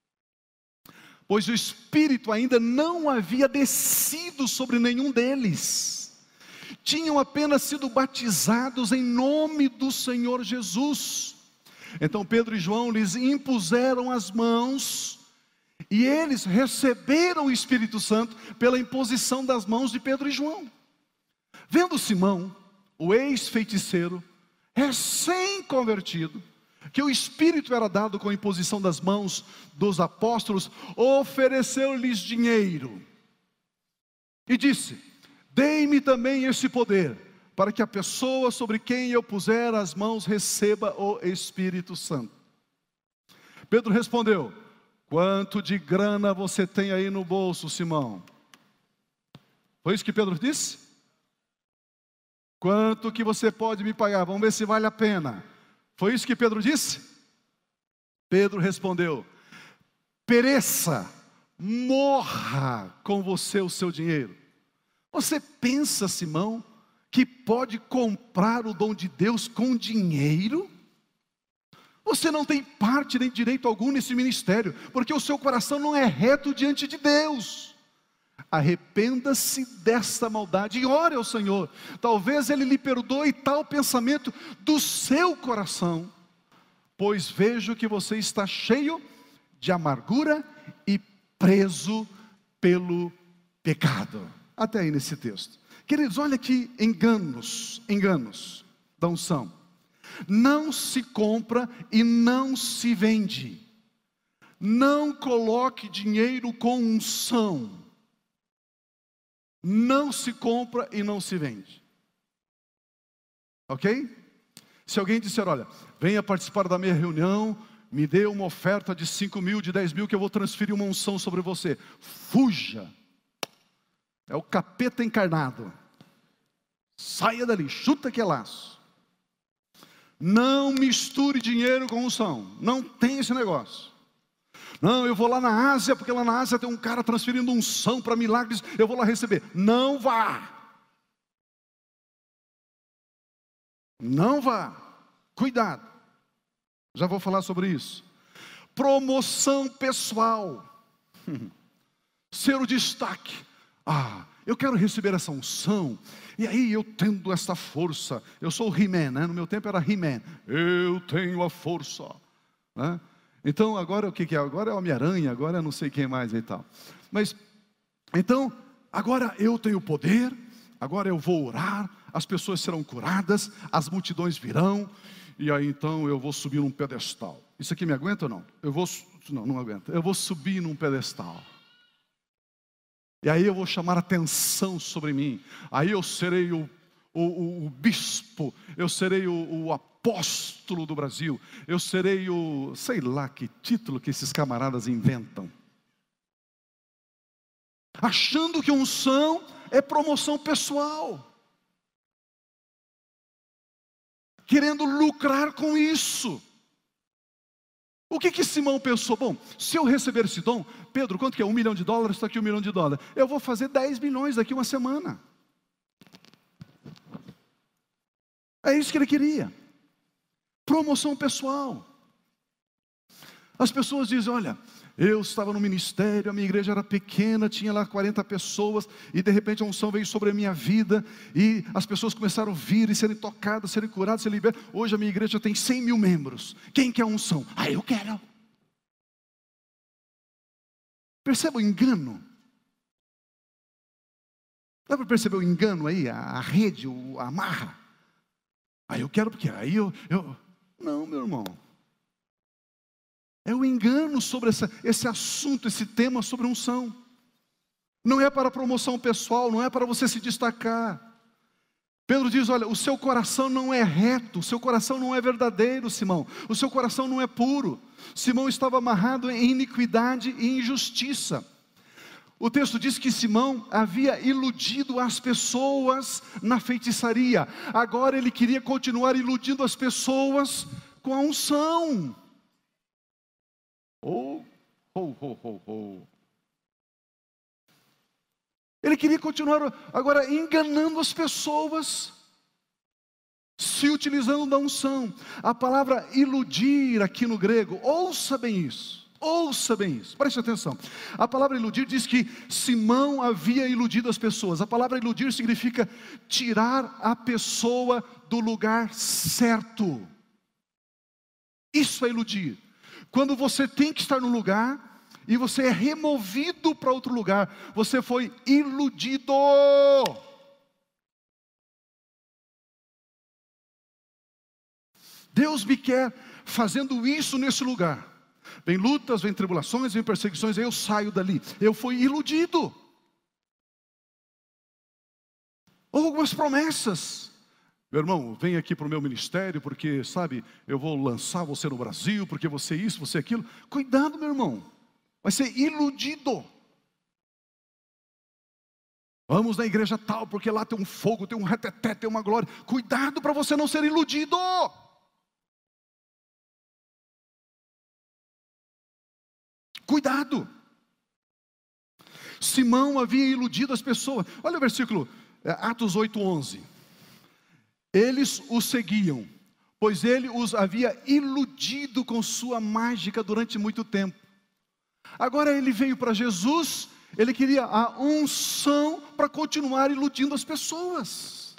[SPEAKER 1] Pois o Espírito ainda não havia descido sobre nenhum deles. Tinham apenas sido batizados em nome do Senhor Jesus. Então Pedro e João lhes impuseram as mãos, e eles receberam o Espírito Santo pela imposição das mãos de Pedro e João. Vendo Simão, o ex-feiticeiro, recém-convertido, que o Espírito era dado com a imposição das mãos dos apóstolos, ofereceu-lhes dinheiro e disse: dei-me também esse poder, para que a pessoa sobre quem eu puser as mãos receba o Espírito Santo. Pedro respondeu: quanto de grana você tem aí no bolso, Simão? Foi isso que Pedro disse? Quanto que você pode me pagar? Vamos ver se vale a pena. Foi isso que Pedro disse? Pedro respondeu: pereça, morra com você o seu dinheiro. Você pensa, Simão, que pode comprar o dom de Deus com dinheiro? Você não tem parte nem direito algum nesse ministério, porque o seu coração não é reto diante de Deus. Arrependa-se desta maldade e ore ao Senhor, talvez Ele lhe perdoe tal pensamento do seu coração, pois vejo que você está cheio de amargura e preso pelo pecado. Até aí nesse texto. Queridos, olha aqui, enganos, enganos da unção. Não se compra e não se vende. Não coloque dinheiro com unção. Não se compra e não se vende. Ok? Se alguém disser: olha, venha participar da minha reunião, me dê uma oferta de cinco mil, de dez mil, que eu vou transferir uma unção sobre você. Fuja. É o capeta encarnado. Saia dali, chuta que é laço. Não misture dinheiro com unção. Não tem esse negócio. Não, eu vou lá na Ásia, porque lá na Ásia tem um cara transferindo unção para milagres, eu vou lá receber. Não vá. Não vá. Cuidado. Já vou falar sobre isso. Promoção pessoal. Ser o destaque. Ah, eu quero receber essa unção, e aí eu tendo essa força, eu sou o He-Man, né? No meu tempo era He-Man, eu tenho a força, né? Então agora o que, que é? Agora é o Homem-Aranha, agora é não sei quem mais e tal. Mas, então, agora eu tenho poder, agora eu vou orar, as pessoas serão curadas, as multidões virão, e aí então eu vou subir num pedestal. Isso aqui me aguenta ou não? Eu vou, não, não aguenta, eu vou subir num pedestal. E aí eu vou chamar atenção sobre mim. Aí eu serei o, o, o, o bispo. Eu serei o, o apóstolo do Brasil. Eu serei o... sei lá que título que esses camaradas inventam. Achando que unção é promoção pessoal. Querendo lucrar com isso. O que que Simão pensou? Bom, se eu receber esse dom, Pedro, quanto que é? Um milhão de dólares, está aqui um milhão de dólares. Eu vou fazer dez milhões daqui uma semana. É isso que ele queria. Promoção pessoal. As pessoas dizem: olha, eu estava no ministério, a minha igreja era pequena, tinha lá quarenta pessoas, e de repente a unção veio sobre a minha vida, e as pessoas começaram a vir e serem tocadas, serem curadas, serem libertas. Hoje a minha igreja tem cem mil membros. Quem quer unção? Ah, eu quero. Perceba o engano. Dá para perceber o engano aí, a, a rede, o, a amarra? Ah, eu quero porque aí eu, eu... Não, meu irmão. É o engano sobre essa, esse assunto, esse tema sobre unção. Não é para promoção pessoal, não é para você se destacar. Pedro diz: olha, o seu coração não é reto, o seu coração não é verdadeiro, Simão. O seu coração não é puro. Simão estava amarrado em iniquidade e injustiça. O texto diz que Simão havia iludido as pessoas na feitiçaria. Agora ele queria continuar iludindo as pessoas com a unção. Oh, oh, oh, oh, oh. Ele queria continuar agora enganando as pessoas, se utilizando da unção. A palavra iludir aqui no grego, ouça bem isso, ouça bem isso, preste atenção. A palavra iludir diz que Simão havia iludido as pessoas. A palavra iludir significa tirar a pessoa do lugar certo, Isso é iludir. Quando você tem que estar no lugar e você é removido para outro lugar, você foi iludido. Deus me quer fazendo isso nesse lugar. Vem lutas, vem tribulações, vem perseguições, eu saio dali. Eu fui iludido. Ou algumas promessas. Meu irmão, vem aqui para o meu ministério, porque, sabe, eu vou lançar você no Brasil, porque você isso, você aquilo. Cuidado, meu irmão. Vai ser iludido. Vamos na igreja tal, porque lá tem um fogo, tem um reteté, tem uma glória. Cuidado para você não ser iludido. Cuidado. Simão havia iludido as pessoas. Olha o versículo, Atos oito, onze. Eles o seguiam, pois ele os havia iludido com sua mágica durante muito tempo. Agora ele veio para Jesus, ele queria a unção para continuar iludindo as pessoas.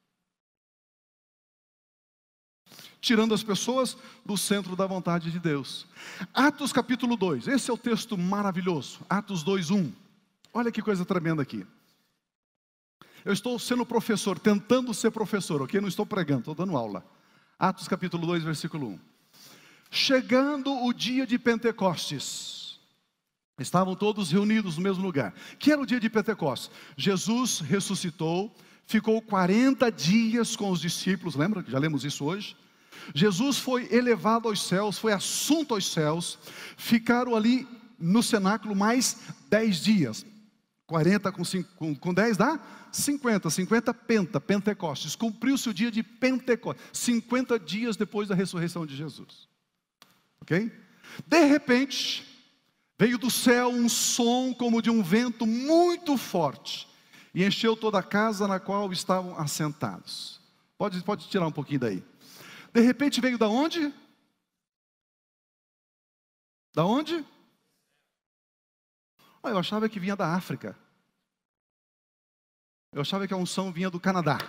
[SPEAKER 1] Tirando as pessoas do centro da vontade de Deus. Atos capítulo dois, esse é o texto maravilhoso. Atos dois, um. Olha que coisa tremenda aqui. Eu estou sendo professor, tentando ser professor, ok? Não estou pregando, estou dando aula. Atos capítulo dois, versículo um. Chegando o dia de Pentecostes, estavam todos reunidos no mesmo lugar. Que era o dia de Pentecostes? Jesus ressuscitou, ficou quarenta dias com os discípulos, lembra? Já lemos isso hoje. Jesus foi elevado aos céus, foi assunto aos céus, ficaram ali no cenáculo mais dez dias. quarenta com, cinco, com, com dez dá cinquenta, cinquenta penta, Pentecostes. Cumpriu-se o dia de Pentecostes, cinquenta dias depois da ressurreição de Jesus. Ok? De repente, veio do céu um som como de um vento muito forte, e encheu toda a casa na qual estavam assentados. Pode, pode tirar um pouquinho daí. De repente veio da onde? Da onde? Ah, eu achava que vinha da África. Eu achava que a unção vinha do Canadá.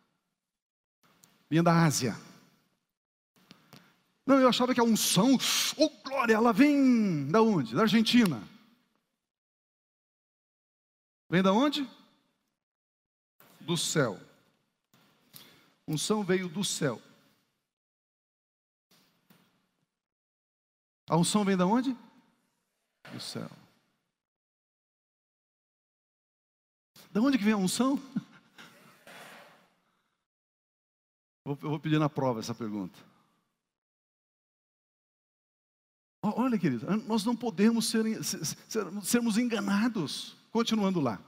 [SPEAKER 1] Vinha da Ásia. Não, eu achava que a unção, oh glória, ela vem da onde? Da Argentina. Vem da onde? Do céu. Unção veio do céu. A unção vem da onde? Do céu. Da onde que vem a unção? Eu vou pedir na prova essa pergunta. Olha, querido, nós não podemos ser, ser, sermos enganados. Continuando lá.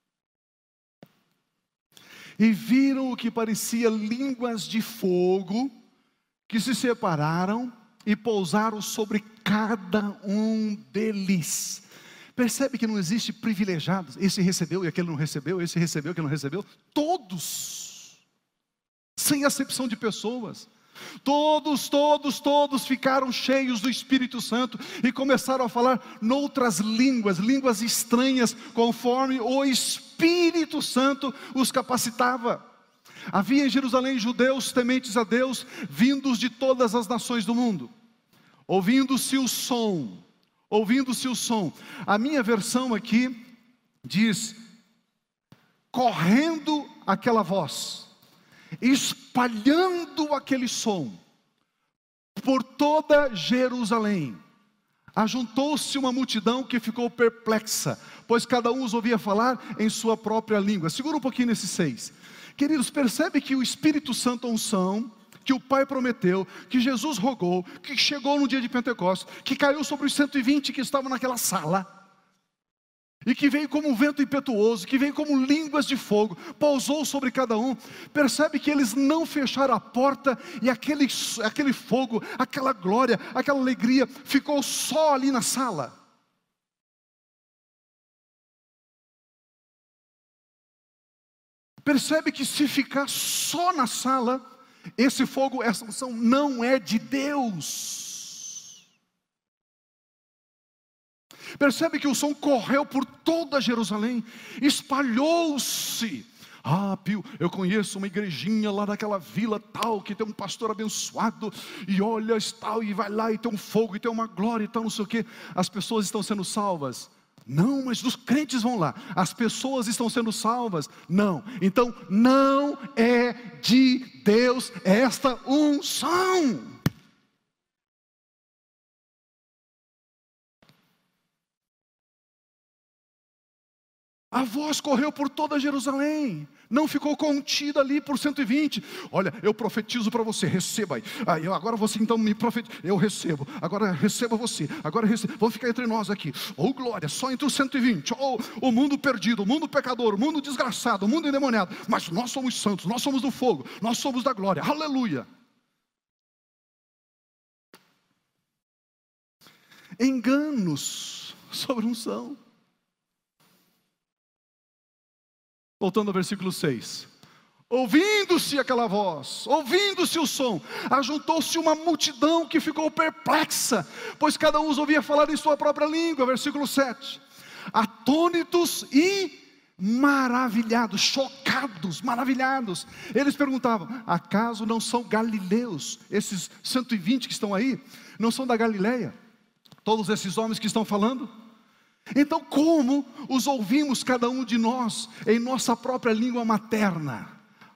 [SPEAKER 1] E viram o que parecia línguas de fogo, que se separaram e pousaram sobre cada um deles. Percebe que não existe privilegiados, esse recebeu e aquele não recebeu, esse recebeu e aquele não recebeu. Todos, sem acepção de pessoas. Todos, todos, todos ficaram cheios do Espírito Santo e começaram a falar noutras línguas, línguas estranhas, conforme o Espírito Santo os capacitava. Havia em Jerusalém judeus tementes a Deus, vindos de todas as nações do mundo. Ouvindo-se o som, ouvindo-se o som. A minha versão aqui diz, correndo aquela voz, espalhando aquele som por toda Jerusalém. Ajuntou-se uma multidão que ficou perplexa, pois cada um os ouvia falar em sua própria língua. Segura um pouquinho nesses seis. Queridos, percebe que o Espírito Santo, a unção, que o Pai prometeu, que Jesus rogou, que chegou no dia de Pentecostes, que caiu sobre os cento e vinte que estavam naquela sala, e que veio como um vento impetuoso, que veio como línguas de fogo, pousou sobre cada um. Percebe que eles não fecharam a porta, e aquele, aquele fogo, aquela glória, aquela alegria, ficou só ali na sala. Percebe que se ficar só na sala, esse fogo, essa unção não é de Deus. Percebe que o som correu por toda Jerusalém, espalhou-se Ah, Pio, eu conheço uma igrejinha lá naquela vila tal, que tem um pastor abençoado, e olha, tal, e vai lá, e tem um fogo, e tem uma glória, e tal, não sei o quê. As pessoas estão sendo salvas? Não, mas os crentes vão lá. As pessoas estão sendo salvas? Não. Então, não é de Deus esta unção. A voz correu por toda Jerusalém, não ficou contida ali por cento e vinte. Olha, eu profetizo para você, receba aí. Ah, eu, agora você então me profetiza, eu recebo. Agora receba você, agora receba. Vamos ficar entre nós aqui. Oh glória, só entre os cento e vinte. Oh, o mundo perdido, o mundo pecador, o mundo desgraçado, o mundo endemoniado. Mas nós somos santos, nós somos do fogo, nós somos da glória. Aleluia. Enganos sobre unção. Voltando ao versículo seis. Ouvindo-se aquela voz, ouvindo-se o som, ajuntou-se uma multidão que ficou perplexa, pois cada um os ouvia falar em sua própria língua. Versículo sete. Atônitos e maravilhados, chocados, maravilhados. Eles perguntavam: acaso não são galileus? Esses cento e vinte que estão aí, não são da Galileia? Todos esses homens que estão falando? Então, como os ouvimos cada um de nós em nossa própria língua materna?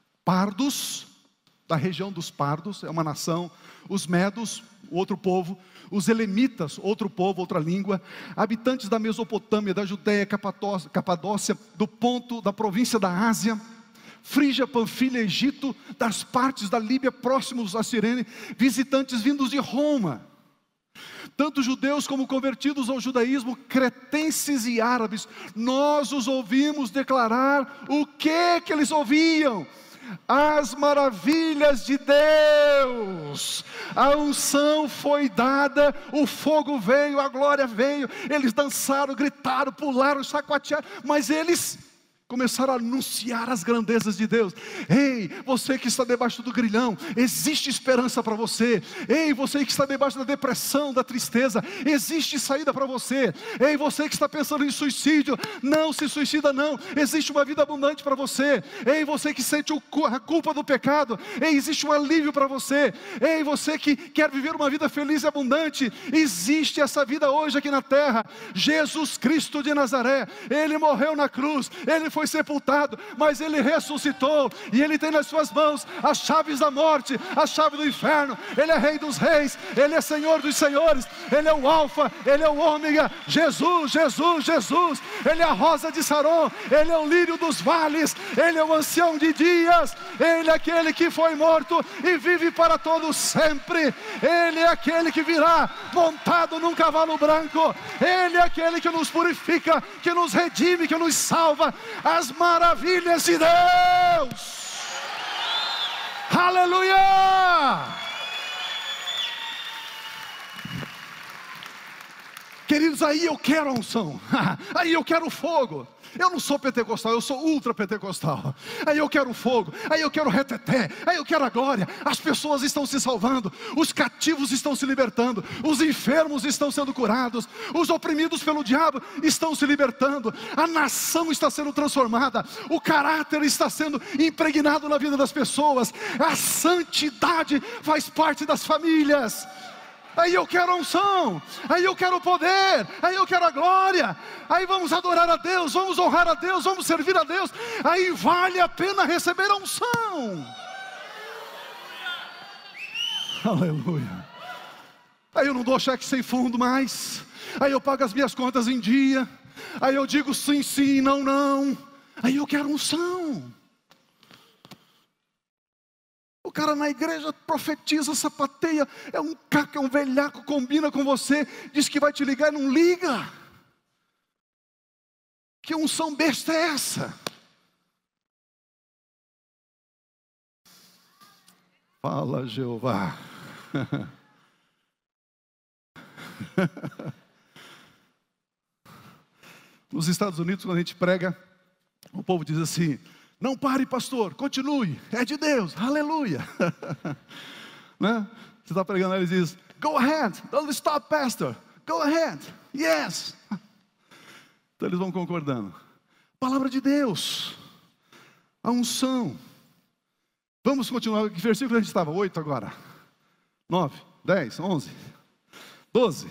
[SPEAKER 1] Pardos, da região dos pardos, é uma nação. Os medos, outro povo. Os elemitas, outro povo, outra língua. Habitantes da Mesopotâmia, da Judéia, Capadócia, do Ponto, da província da Ásia, Frígia, Panfilha, Egito, das partes da Líbia próximos a Cirene, visitantes vindos de Roma. Tanto judeus como convertidos ao judaísmo, cretenses e árabes, nós os ouvimos declarar o que que eles ouviam? As maravilhas de Deus. A unção foi dada, o fogo veio, a glória veio. Eles dançaram, gritaram, pularam, saquatearam, mas eles começaram a anunciar as grandezas de Deus. Ei, você que está debaixo do grilhão, existe esperança para você. Ei, você que está debaixo da depressão, da tristeza, existe saída para você. Ei, você que está pensando em suicídio, não se suicida não, existe uma vida abundante para você. Ei, você que sente a culpa do pecado, ei, existe um alívio para você. Ei, você que quer viver uma vida feliz e abundante, existe essa vida hoje aqui na terra. Jesus Cristo de Nazaré, Ele morreu na cruz, Ele foi sepultado, mas Ele ressuscitou, e Ele tem nas suas mãos as chaves da morte, a chave do inferno. Ele é Rei dos reis, Ele é Senhor dos senhores, Ele é o Alfa, Ele é o Ômega. Jesus, Jesus, Jesus, Ele é a rosa de Saron, Ele é o lírio dos vales, Ele é o ancião de dias, Ele é aquele que foi morto e vive para todos sempre. Ele é aquele que virá montado num cavalo branco, Ele é aquele que nos purifica, que nos redime, que nos salva. As maravilhas de Deus. Aleluia! Queridos, aí eu quero a unção, aí eu quero fogo. Eu não sou pentecostal, eu sou ultra pentecostal. Aí eu quero fogo, aí eu quero reteté, aí eu quero a glória. As pessoas estão se salvando, os cativos estão se libertando, os enfermos estão sendo curados, os oprimidos pelo diabo estão se libertando, a nação está sendo transformada, o caráter está sendo impregnado na vida das pessoas, a santidade faz parte das famílias. Aí eu quero a unção, aí eu quero o poder, aí eu quero a glória. Aí vamos adorar a Deus, vamos honrar a Deus, vamos servir a Deus. Aí vale a pena receber a unção. Aleluia. Aí eu não dou cheque sem fundo mais, aí eu pago as minhas contas em dia, aí eu digo sim, sim, não, não. Aí eu quero unção. O cara na igreja profetiza, sapateia, é um caca, é um velhaco, combina com você, diz que vai te ligar e não liga. Que unção besta é essa? Fala, Jeová. Nos Estados Unidos, quando a gente prega, o povo diz assim: não pare, pastor, continue, é de Deus, aleluia. Né? Você está pregando, ele diz: go ahead, don't stop, pastor, go ahead, yes. Então eles vão concordando. Palavra de Deus, A unção. Vamos continuar, que versículo a gente estava? oito agora. nove, dez, onze, doze.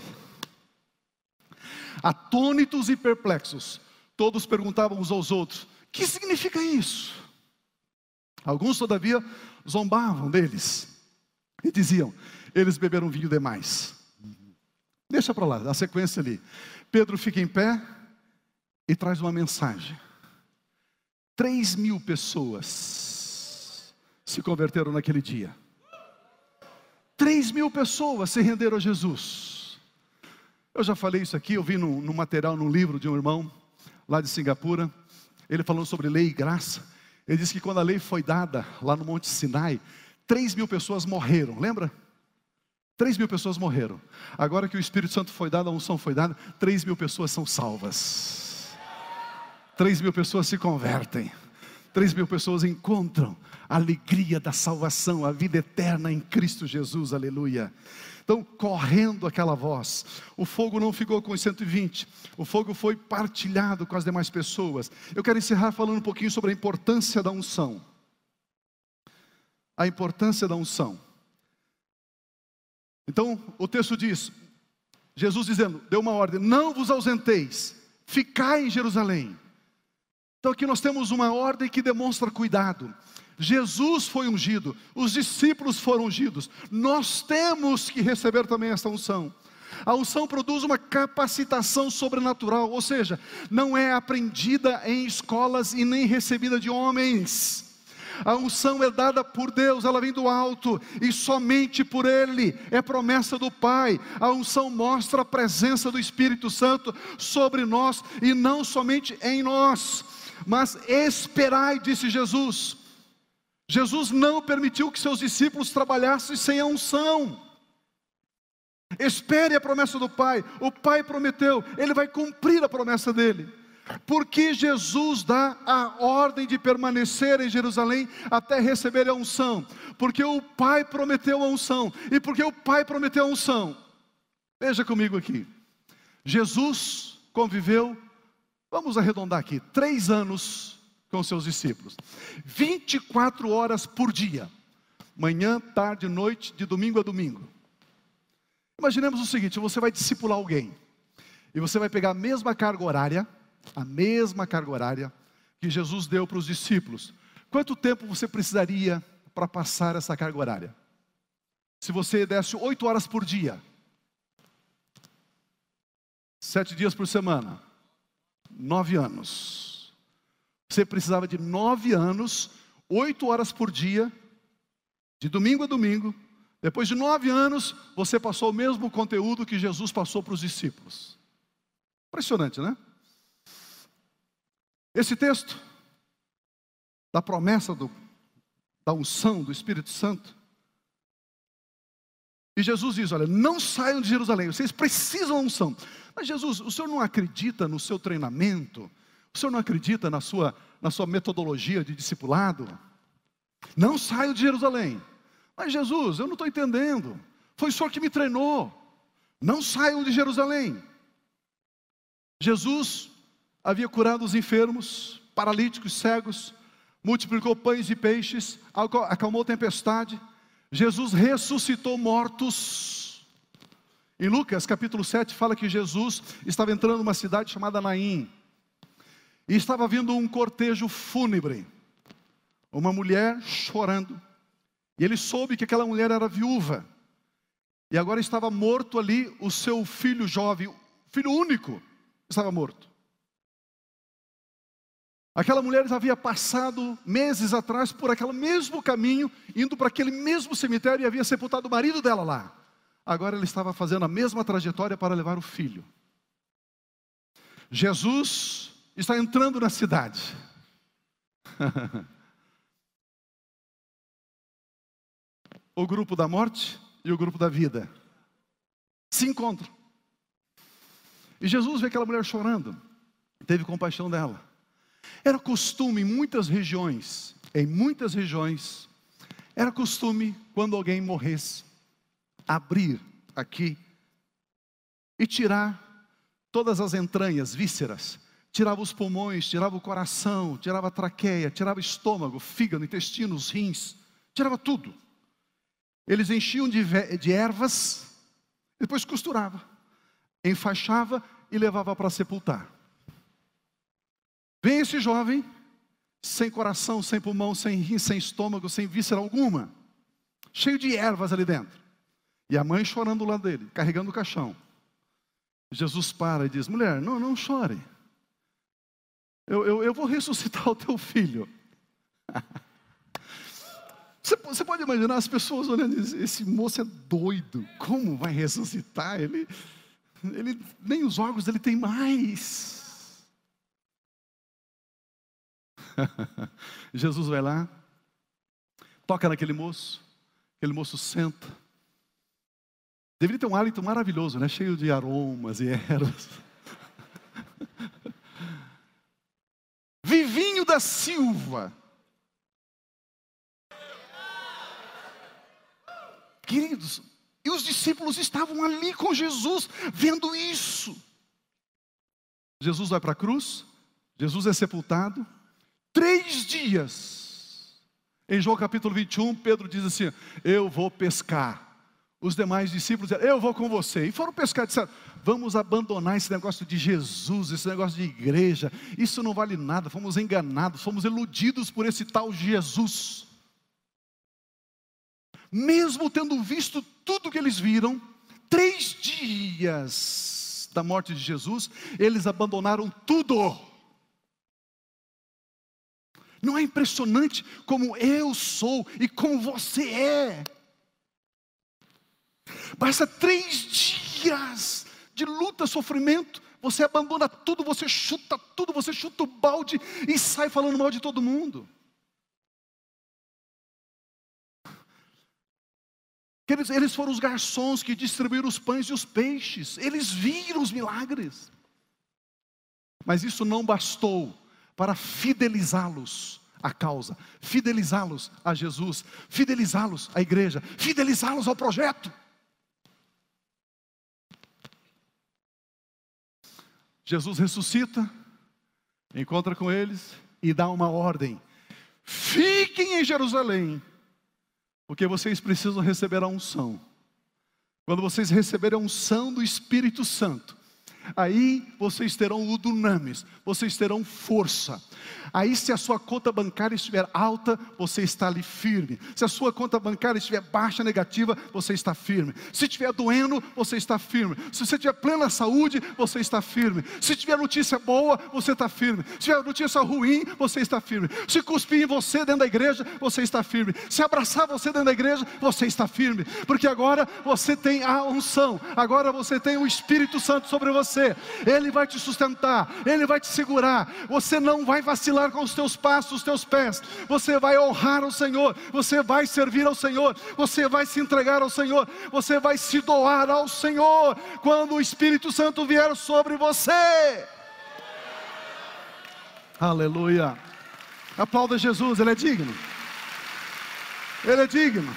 [SPEAKER 1] Atônitos e perplexos, todos perguntavam uns aos outros: o que significa isso? Alguns, todavia, zombavam deles e diziam: eles beberam vinho demais. Deixa para lá, a sequência ali. Pedro fica em pé e traz uma mensagem. Três mil pessoas se converteram naquele dia. Três mil pessoas se renderam a Jesus. Eu já falei isso aqui, eu vi no, no material, no livro de um irmão lá de Singapura, ele falando sobre lei e graça. Ele disse que quando a lei foi dada lá no Monte Sinai, três mil pessoas morreram, lembra? Três mil pessoas morreram. Agora que o Espírito Santo foi dado, a unção foi dada, três mil pessoas são salvas. Três mil pessoas se convertem. Três mil pessoas encontram a alegria da salvação, a vida eterna em Cristo Jesus, aleluia. Então, correndo aquela voz, o fogo não ficou com os cento e vinte, o fogo foi partilhado com as demais pessoas. Eu quero encerrar falando um pouquinho sobre a importância da unção. A importância da unção. Então, o texto diz, Jesus dizendo, deu uma ordem: não vos ausenteis, ficai em Jerusalém. Então aqui nós temos uma ordem que demonstra cuidado. Jesus foi ungido, os discípulos foram ungidos, nós temos que receber também essa unção. A unção produz uma capacitação sobrenatural, ou seja, não é aprendida em escolas e nem recebida de homens. A unção é dada por Deus, ela vem do alto, e somente por Ele, é promessa do Pai. A unção mostra a presença do Espírito Santo sobre nós, e não somente em nós, mas esperai, disse Jesus. Jesus não permitiu que seus discípulos trabalhassem sem a unção. Espere a promessa do Pai, o Pai prometeu, Ele vai cumprir a promessa dEle. Porque Jesus dá a ordem de permanecer em Jerusalém até receber a unção? Porque o Pai prometeu a unção. E porque o Pai prometeu a unção, veja comigo aqui, Jesus conviveu, vamos arredondar aqui, três anos com seus discípulos, vinte e quatro horas por dia, manhã, tarde, noite, de domingo a domingo. Imaginemos o seguinte: você vai discipular alguém, e você vai pegar a mesma carga horária, a mesma carga horária que Jesus deu para os discípulos. Quanto tempo você precisaria para passar essa carga horária? Se você desse oito horas por dia, sete dias por semana, nove anos. Você precisava de nove anos, oito horas por dia, de domingo a domingo. Depois de nove anos, você passou o mesmo conteúdo que Jesus passou para os discípulos. Impressionante, né? Esse texto, da promessa do, da unção do Espírito Santo, e Jesus diz: olha, não saiam de Jerusalém, vocês precisam da unção. Mas Jesus, o senhor não acredita no seu treinamento? O senhor não acredita na sua, na sua metodologia de discipulado? Não saiam de Jerusalém. Mas Jesus, eu não estou entendendo, foi o senhor que me treinou. Não saiam de Jerusalém. Jesus havia curado os enfermos, paralíticos, cegos, multiplicou pães e peixes, acalmou a tempestade. Jesus ressuscitou mortos. Em Lucas capítulo sete fala que Jesus estava entrando numa cidade chamada Naim, e estava vindo um cortejo fúnebre, uma mulher chorando, e ele soube que aquela mulher era viúva, e agora estava morto ali o seu filho jovem, filho único, estava morto. Aquela mulher havia passado meses atrás por aquele mesmo caminho, indo para aquele mesmo cemitério, e havia sepultado o marido dela lá. Agora ela estava fazendo a mesma trajetória para levar o filho. Jesus está entrando na cidade. O grupo da morte e o grupo da vida se encontram. E Jesus vê aquela mulher chorando, teve compaixão dela. Era costume em muitas regiões, em muitas regiões, era costume quando alguém morresse, abrir aqui e tirar todas as entranhas, vísceras, tirava os pulmões, tirava o coração, tirava a traqueia, tirava o estômago, fígado, intestino, os rins, tirava tudo. Eles enchiam de, de ervas, depois costurava, enfaixava e levava para sepultar. Vem esse jovem, sem coração, sem pulmão, sem rim, sem estômago, sem víscera alguma, cheio de ervas ali dentro. E a mãe chorando do lado dele, carregando o caixão. Jesus para e diz: mulher, não, não chore. Eu, eu, eu vou ressuscitar o teu filho. Você, você pode imaginar as pessoas olhando e dizendo: esse moço é doido. Como vai ressuscitar? Ele, ele, nem os órgãos dele tem mais. Jesus vai lá, toca naquele moço, aquele moço senta. Deveria ter um hálito maravilhoso, né? Cheio de aromas e ervas. Vivinho da Silva. Queridos, e os discípulos estavam ali com Jesus, vendo isso. Jesus vai para a cruz, Jesus é sepultado. Três dias, em João capítulo vinte e um, Pedro diz assim: eu vou pescar. Os demais discípulos disseram: eu vou com você. E foram pescar, disseram: vamos abandonar esse negócio de Jesus, esse negócio de igreja, isso não vale nada, fomos enganados, fomos iludidos por esse tal Jesus. Mesmo tendo visto tudo que eles viram, três dias da morte de Jesus, eles abandonaram tudo. Não é impressionante como eu sou e como você é? Basta três dias de luta, sofrimento, você abandona tudo, você chuta tudo, você chuta o balde e sai falando mal de todo mundo. Eles, eles foram os garçons que distribuíram os pães e os peixes, eles viram os milagres. Mas isso não bastou para fidelizá-los à causa, fidelizá-los a Jesus, fidelizá-los à igreja, fidelizá-los ao projeto. Jesus ressuscita, encontra com eles e dá uma ordem: fiquem em Jerusalém, porque vocês precisam receber a unção. Quando vocês receberem a unção do Espírito Santo, aí vocês terão o dunamis, vocês terão força. Aí se a sua conta bancária estiver alta, você está ali firme. Se a sua conta bancária estiver baixa, negativa, você está firme. Se estiver doendo, você está firme. Se você tiver plena saúde, você está firme. Se tiver notícia boa, você está firme. Se tiver notícia ruim, você está firme. Se cuspir em você dentro da igreja, você está firme. Se abraçar você dentro da igreja, você está firme. Porque agora você tem a unção, agora você tem o Espírito Santo sobre você. Ele vai te sustentar, Ele vai te segurar. Você não vai vacilar com os teus passos, os teus pés. Você vai honrar o Senhor, você vai servir ao Senhor, você vai se entregar ao Senhor, você vai se doar ao Senhor, quando o Espírito Santo vier sobre você. Aleluia. Aplauda Jesus, Ele é digno. Ele é digno.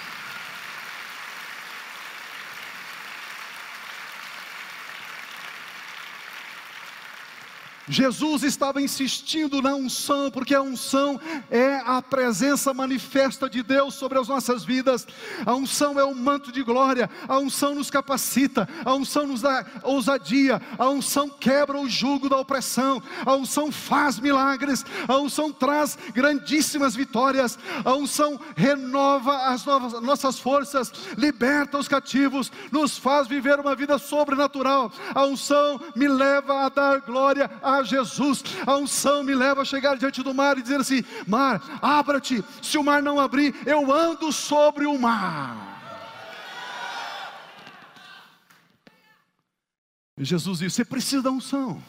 [SPEAKER 1] Jesus estava insistindo na unção, porque a unção é a presença manifesta de Deus sobre as nossas vidas. A unção é o manto de glória, a unção nos capacita, a unção nos dá ousadia, a unção quebra o jugo da opressão, a unção faz milagres, a unção traz grandíssimas vitórias, a unção renova as novas, nossas forças, liberta os cativos, nos faz viver uma vida sobrenatural. A unção me leva a dar glória a Jesus. A unção me leva a chegar diante do mar e dizer assim: mar, abra-te. Se o mar não abrir, eu ando sobre o mar. E Jesus disse: você precisa da unção.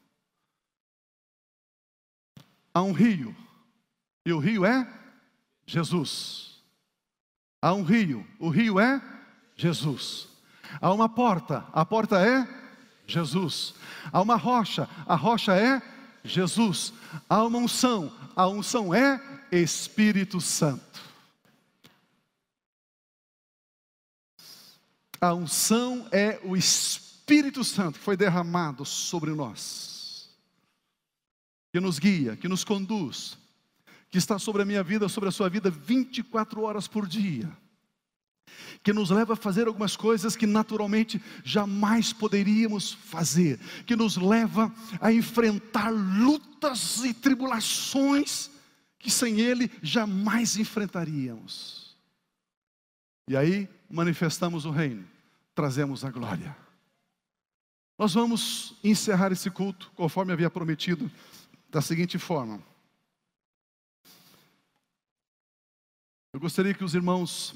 [SPEAKER 1] Há um rio, e o rio é Jesus. Há um rio, o rio é Jesus. Há uma porta, a porta é Jesus. Há uma rocha, a rocha é Jesus. Há uma unção, a unção é Espírito Santo. A unção é o Espírito Santo que foi derramado sobre nós. que nos guia, que nos conduz, que está sobre a minha vida, sobre a sua vida vinte e quatro horas por dia, que nos leva a fazer algumas coisas que naturalmente jamais poderíamos fazer, que nos leva a enfrentar lutas e tribulações que sem Ele jamais enfrentaríamos. E aí manifestamos o reino, trazemos a glória. Nós vamos encerrar esse culto, conforme havia prometido, da seguinte forma. Eu gostaria que os irmãos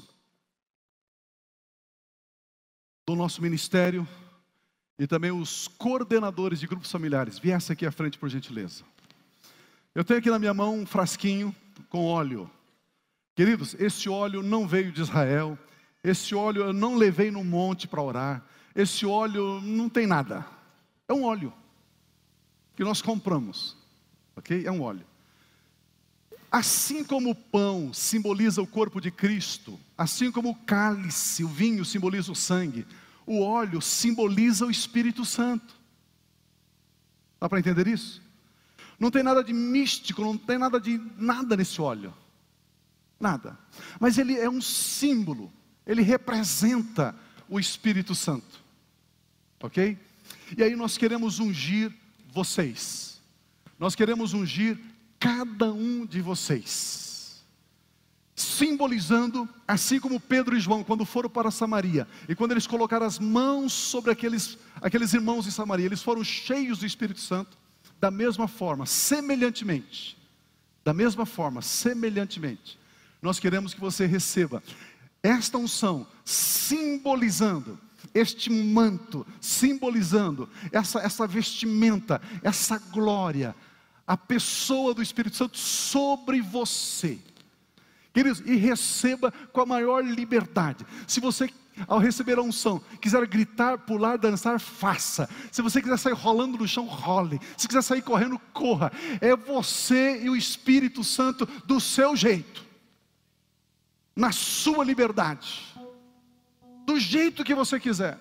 [SPEAKER 1] do nosso ministério e também os coordenadores de grupos familiares viessem aqui à frente, por gentileza. Eu tenho aqui na minha mão um frasquinho com óleo. Queridos, esse óleo não veio de Israel, esse óleo eu não levei no monte para orar, esse óleo não tem nada, é um óleo que nós compramos, ok? É um óleo. Assim como o pão simboliza o corpo de Cristo, assim como o cálice, o vinho simboliza o sangue, o óleo simboliza o Espírito Santo. Dá para entender isso? Não tem nada de místico, não tem nada de nada nesse óleo. Nada. Mas ele é um símbolo, ele representa o Espírito Santo. Ok? E aí nós queremos ungir vocês. Nós queremos ungir cada um de vocês, simbolizando, assim como Pedro e João, quando foram para Samaria, e quando eles colocaram as mãos sobre aqueles, aqueles irmãos em Samaria, eles foram cheios do Espírito Santo, da mesma forma, semelhantemente, da mesma forma, semelhantemente, nós queremos que você receba esta unção, simbolizando este manto, simbolizando essa, essa vestimenta, essa glória, a pessoa do Espírito Santo sobre você. Queridos, e receba com a maior liberdade. Se você, ao receber a unção, quiser gritar, pular, dançar, faça. Se você quiser sair rolando no chão, role. Se quiser sair correndo, corra. É você e o Espírito Santo do seu jeito, na sua liberdade, do jeito que você quiser.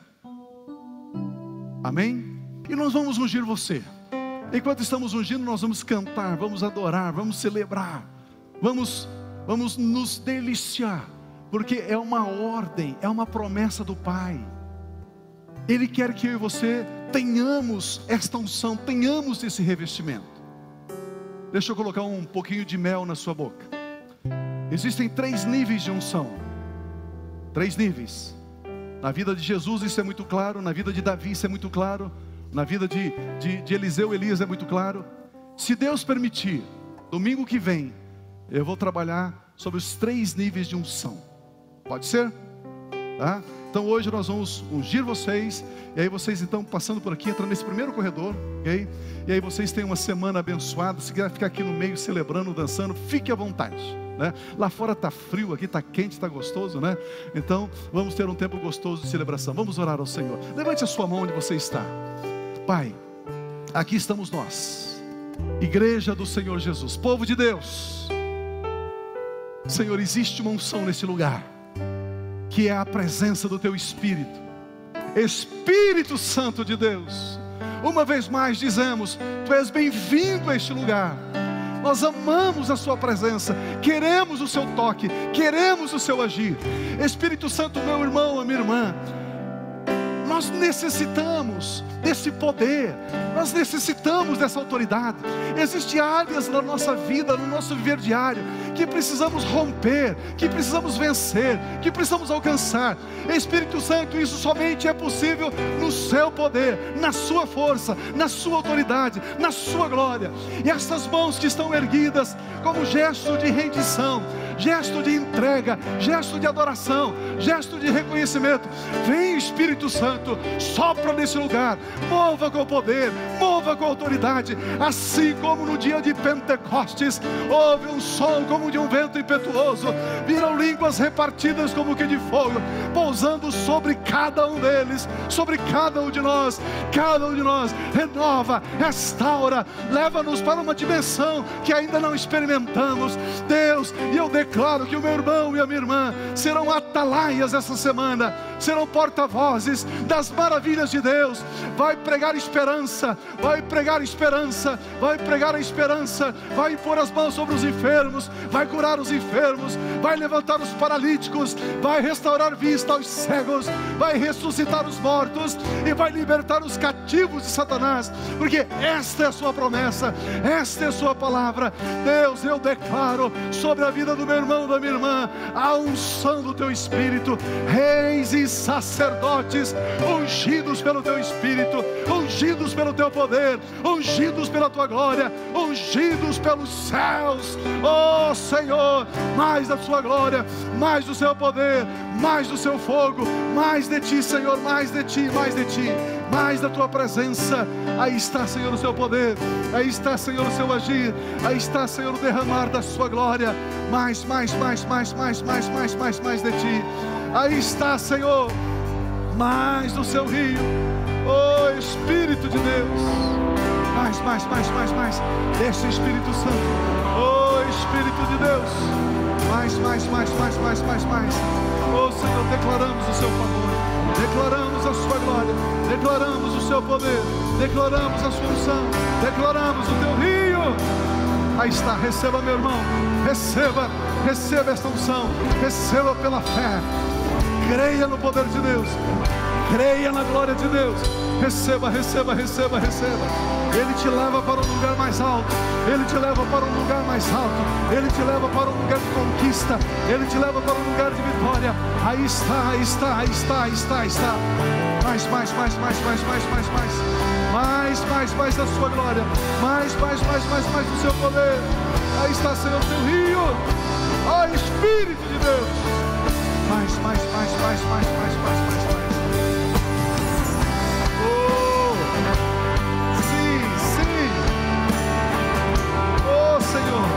[SPEAKER 1] Amém? E nós vamos ungir você. Enquanto estamos ungindo, nós vamos cantar, vamos adorar, vamos celebrar, vamos, vamos nos deliciar, porque é uma ordem, é uma promessa do Pai. Ele quer que eu e você tenhamos esta unção, tenhamos esse revestimento. Deixa eu colocar um pouquinho de mel na sua boca. Existem três níveis de unção. Três níveis. Na vida de Jesus isso é muito claro, na vida de Davi isso é muito claro, na vida de, de, de Eliseu, Elias é muito claro. Se Deus permitir, domingo que vem, eu vou trabalhar sobre os três níveis de unção. Pode ser? Tá? Então hoje nós vamos ungir vocês. E aí vocês então passando por aqui, entrando nesse primeiro corredor, ok? E aí vocês têm uma semana abençoada. Se quiser ficar aqui no meio celebrando, dançando, fique à vontade, né? Lá fora está frio, aqui está quente, está gostoso, né? Então vamos ter um tempo gostoso de celebração. Vamos orar ao Senhor. Levante a sua mão onde você está. Pai, aqui estamos nós, igreja do Senhor Jesus, povo de Deus. Senhor, existe uma unção nesse lugar, que é a presença do Teu Espírito, Espírito Santo de Deus. Uma vez mais dizemos, Tu és bem-vindo a este lugar. Nós amamos a Sua presença, queremos o Seu toque, queremos o Seu agir. Espírito Santo, meu irmão, a minha irmã, nós necessitamos desse poder, nós necessitamos dessa autoridade. Existem áreas na nossa vida, no nosso viver diário, que precisamos romper, que precisamos vencer, que precisamos alcançar. Espírito Santo, isso somente é possível no Seu poder, na Sua força, na Sua autoridade, na Sua glória. E essas mãos que estão erguidas como gesto de rendição, gesto de entrega, gesto de adoração, gesto de reconhecimento, vem Espírito Santo, sopra nesse lugar, mova com poder, mova com autoridade. Assim como no dia de Pentecostes houve um som como de um vento impetuoso, viram línguas repartidas como que de fogo, pousando sobre cada um deles, sobre cada um de nós. Cada um de nós renova, restaura, leva-nos para uma dimensão que ainda não experimentamos, Deus. E eu declaro declaro que o meu irmão e a minha irmã serão atalaias essa semana, serão porta-vozes das maravilhas de Deus. Vai pregar esperança, vai pregar esperança, vai pregar a esperança, vai impor as mãos sobre os enfermos, vai curar os enfermos, vai levantar os paralíticos, vai restaurar vista aos cegos, vai ressuscitar os mortos e vai libertar os cativos de Satanás, porque esta é a sua promessa, esta é a sua palavra. Deus, eu declaro sobre a vida do meu irmão e da minha irmã a unção do teu Espírito, reis e sacerdotes ungidos pelo teu Espírito, ungidos pelo teu poder, ungidos pela tua glória, ungidos pelos céus. Oh Senhor, mais da sua glória, mais do seu poder, mais do seu fogo, mais de ti, Senhor, mais de ti, mais de ti, mais da tua presença. Aí está, Senhor, o seu poder, aí está, Senhor, o seu agir, aí está, Senhor, o derramar da sua glória, mais, mais, mais, mais, mais, mais, mais, mais, mais de ti. Aí está, Senhor, mais do seu rio. Oh Espírito de Deus, mais, mais, mais, mais, mais deste Espírito Santo. Oh Espírito de Deus, mais, mais, mais, mais, mais, mais, mais. Oh Senhor, declaramos o seu favor, declaramos a sua glória, declaramos o seu poder, declaramos a sua unção, declaramos o teu rio. Aí está, receba, meu irmão, receba, receba esta unção, receba pela fé, creia no poder de Deus, creia na glória de Deus. Receba, receba, receba, receba. Ele te leva para um lugar mais alto, Ele te leva para um lugar mais alto, Ele te leva para um lugar de conquista, Ele te leva para um lugar de vitória. Aí está, aí está, aí está, aí está, aí está. Mais, mais, mais, mais, mais, mais, mais, mais, mais, mais, mais da sua glória, mais, mais, mais, mais, mais do seu poder. Aí está, Senhor, teu rio. Ó Espírito de Deus, mais, mais, mais, mais, mais, mais, mais, mais, mais. Oh, sim, sim. Oh Senhor,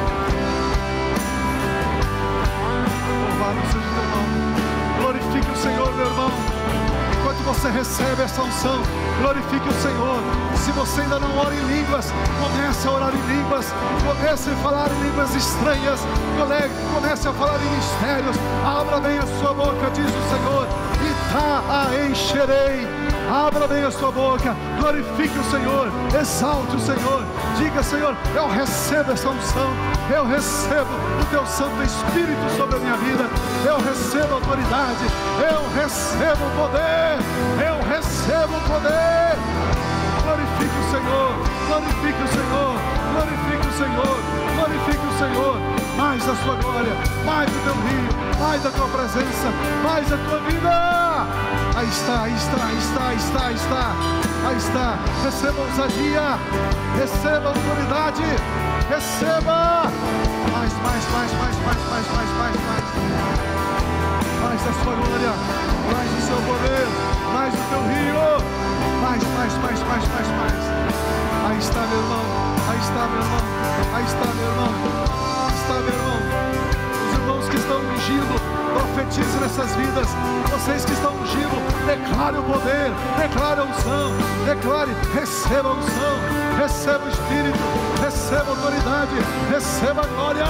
[SPEAKER 1] louvado seja o teu nome. Glorifique o Senhor, meu irmão. Enquanto você recebe essa unção, glorifique o Senhor. Se você ainda não ora em línguas, comece a orar em línguas, comece a falar em línguas estranhas, comece a falar em mistérios. Abra bem a sua boca, diz o Senhor, e tá a encherei. Abra bem a sua boca, glorifique o Senhor, exalte o Senhor, diga: Senhor, eu recebo essa unção, eu recebo o teu Santo Espírito sobre a minha vida, eu recebo autoridade, eu recebo o poder, eu recebo o poder. Glorifique o Senhor, glorifique o Senhor, glorifique o Senhor, glorifique o Senhor. Mais da sua glória, mais do teu rio, mais da tua presença, mais da tua vida. Aí está, aí está, aí está, aí está, aí está, aí está. Receba ousadia, receba autoridade, receba mais, mais, mais, mais, mais, mais, mais, mais, mais, mais da sua glória, mais do seu poder, mais do teu rio, mais, mais, mais, mais, mais, mais. Aí está, meu irmão, aí está, meu irmão, aí está, meu irmão, aí está, meu irmão. Os irmãos que estão ungindo, profetize nessas vidas. Vocês que estão ungindo, declare o poder, declare a unção, declare, receba a unção, receba o Espírito, receba a autoridade, receba a glória.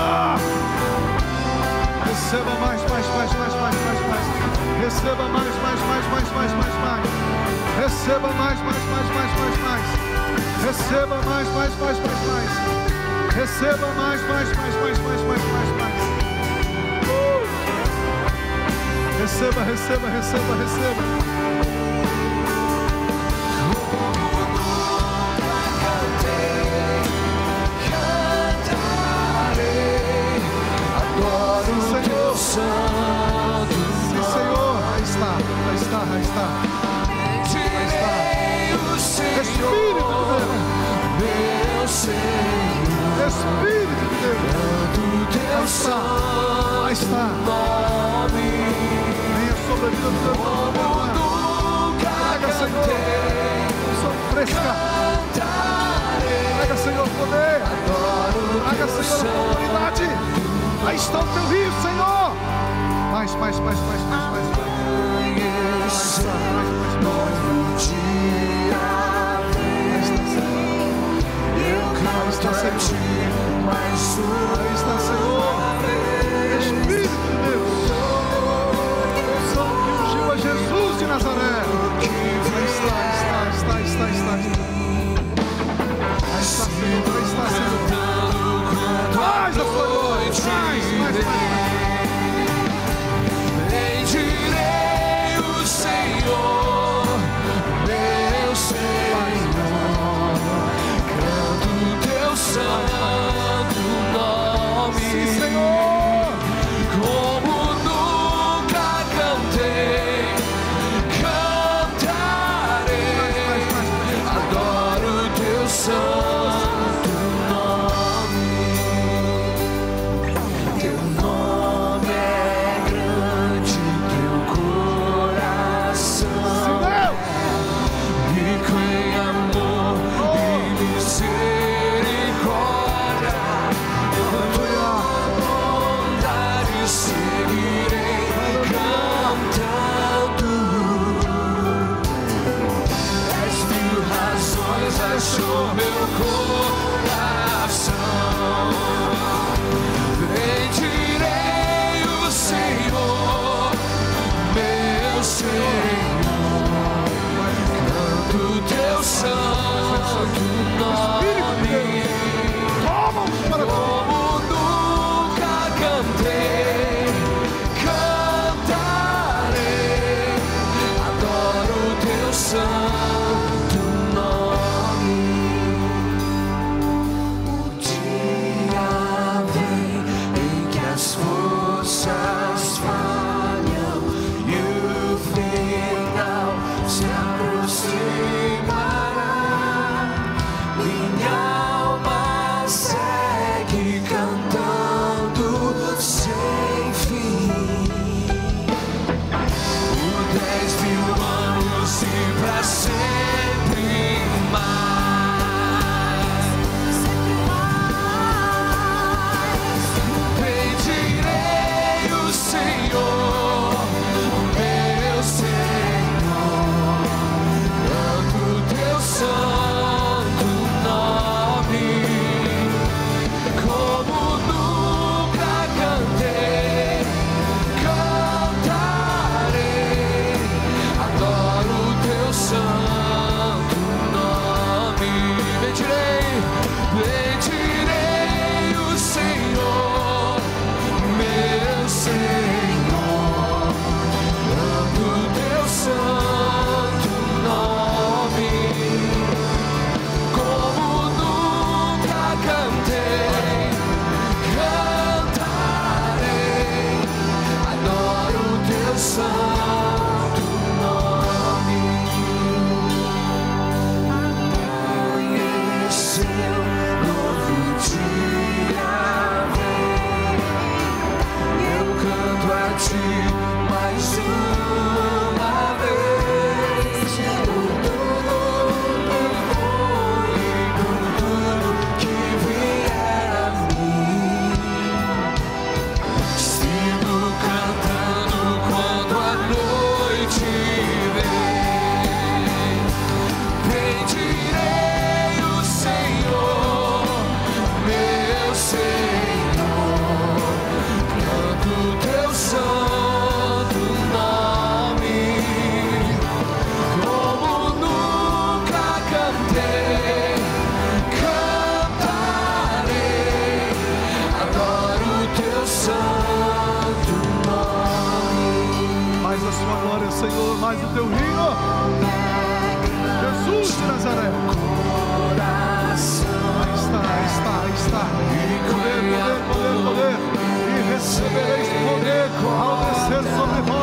[SPEAKER 1] Receba mais, mais, mais, mais, mais, mais, mais. Receba mais, mais, mais, mais, mais, mais, mais. Receba mais, mais, mais, mais, mais, mais. Receba mais, mais, mais, mais, mais. Receba mais, mais, mais, mais, mais, mais, mais, mais. Uh! Receba, receba, receba, receba. Adoro o teu santo. Sim, Senhor. Aí está, aí está, aí está. Aí está. Espírito de Deus. Espírito de Deus. Aí está. Aí está. Venha sobre a vida do teu irmão. Traga, Senhor, unção fresca. Traga, Senhor, poder. Traga, Senhor, autoridade. Aí está o teu rio, Senhor. Mais, mais, mais, mais, mais, mais, mais. Mais, mais, mais, mais, mais. Aí está, Senhor. Aí está, Senhor.
[SPEAKER 2] Senhor, meu Senhor, canto teu santo nome, como nunca cantei, cantarei, adoro teu santo nome. Bendirei, bendirei o Senhor, meu Senhor, amo teu santo nome, como nunca cantei, cantarei, adoro teu santo nome. Amanheceu, novo dia vem, eu canto a ti mais uma vez, por tudo foi e por tudo que vier a mim. Sigo cantando quando a noite vem. Bendirei o Senhor, meu Senhor, canto teu santo nome, como nunca cantei, cantarei, adoro teu santo nome.
[SPEAKER 1] Mais a sua glória, Senhor, mais o teu reino. Jesus de Nazaré. Aí está, aí está, aí está. Poder, poder, poder, poder. E recebereis poder ao descer sobre vós.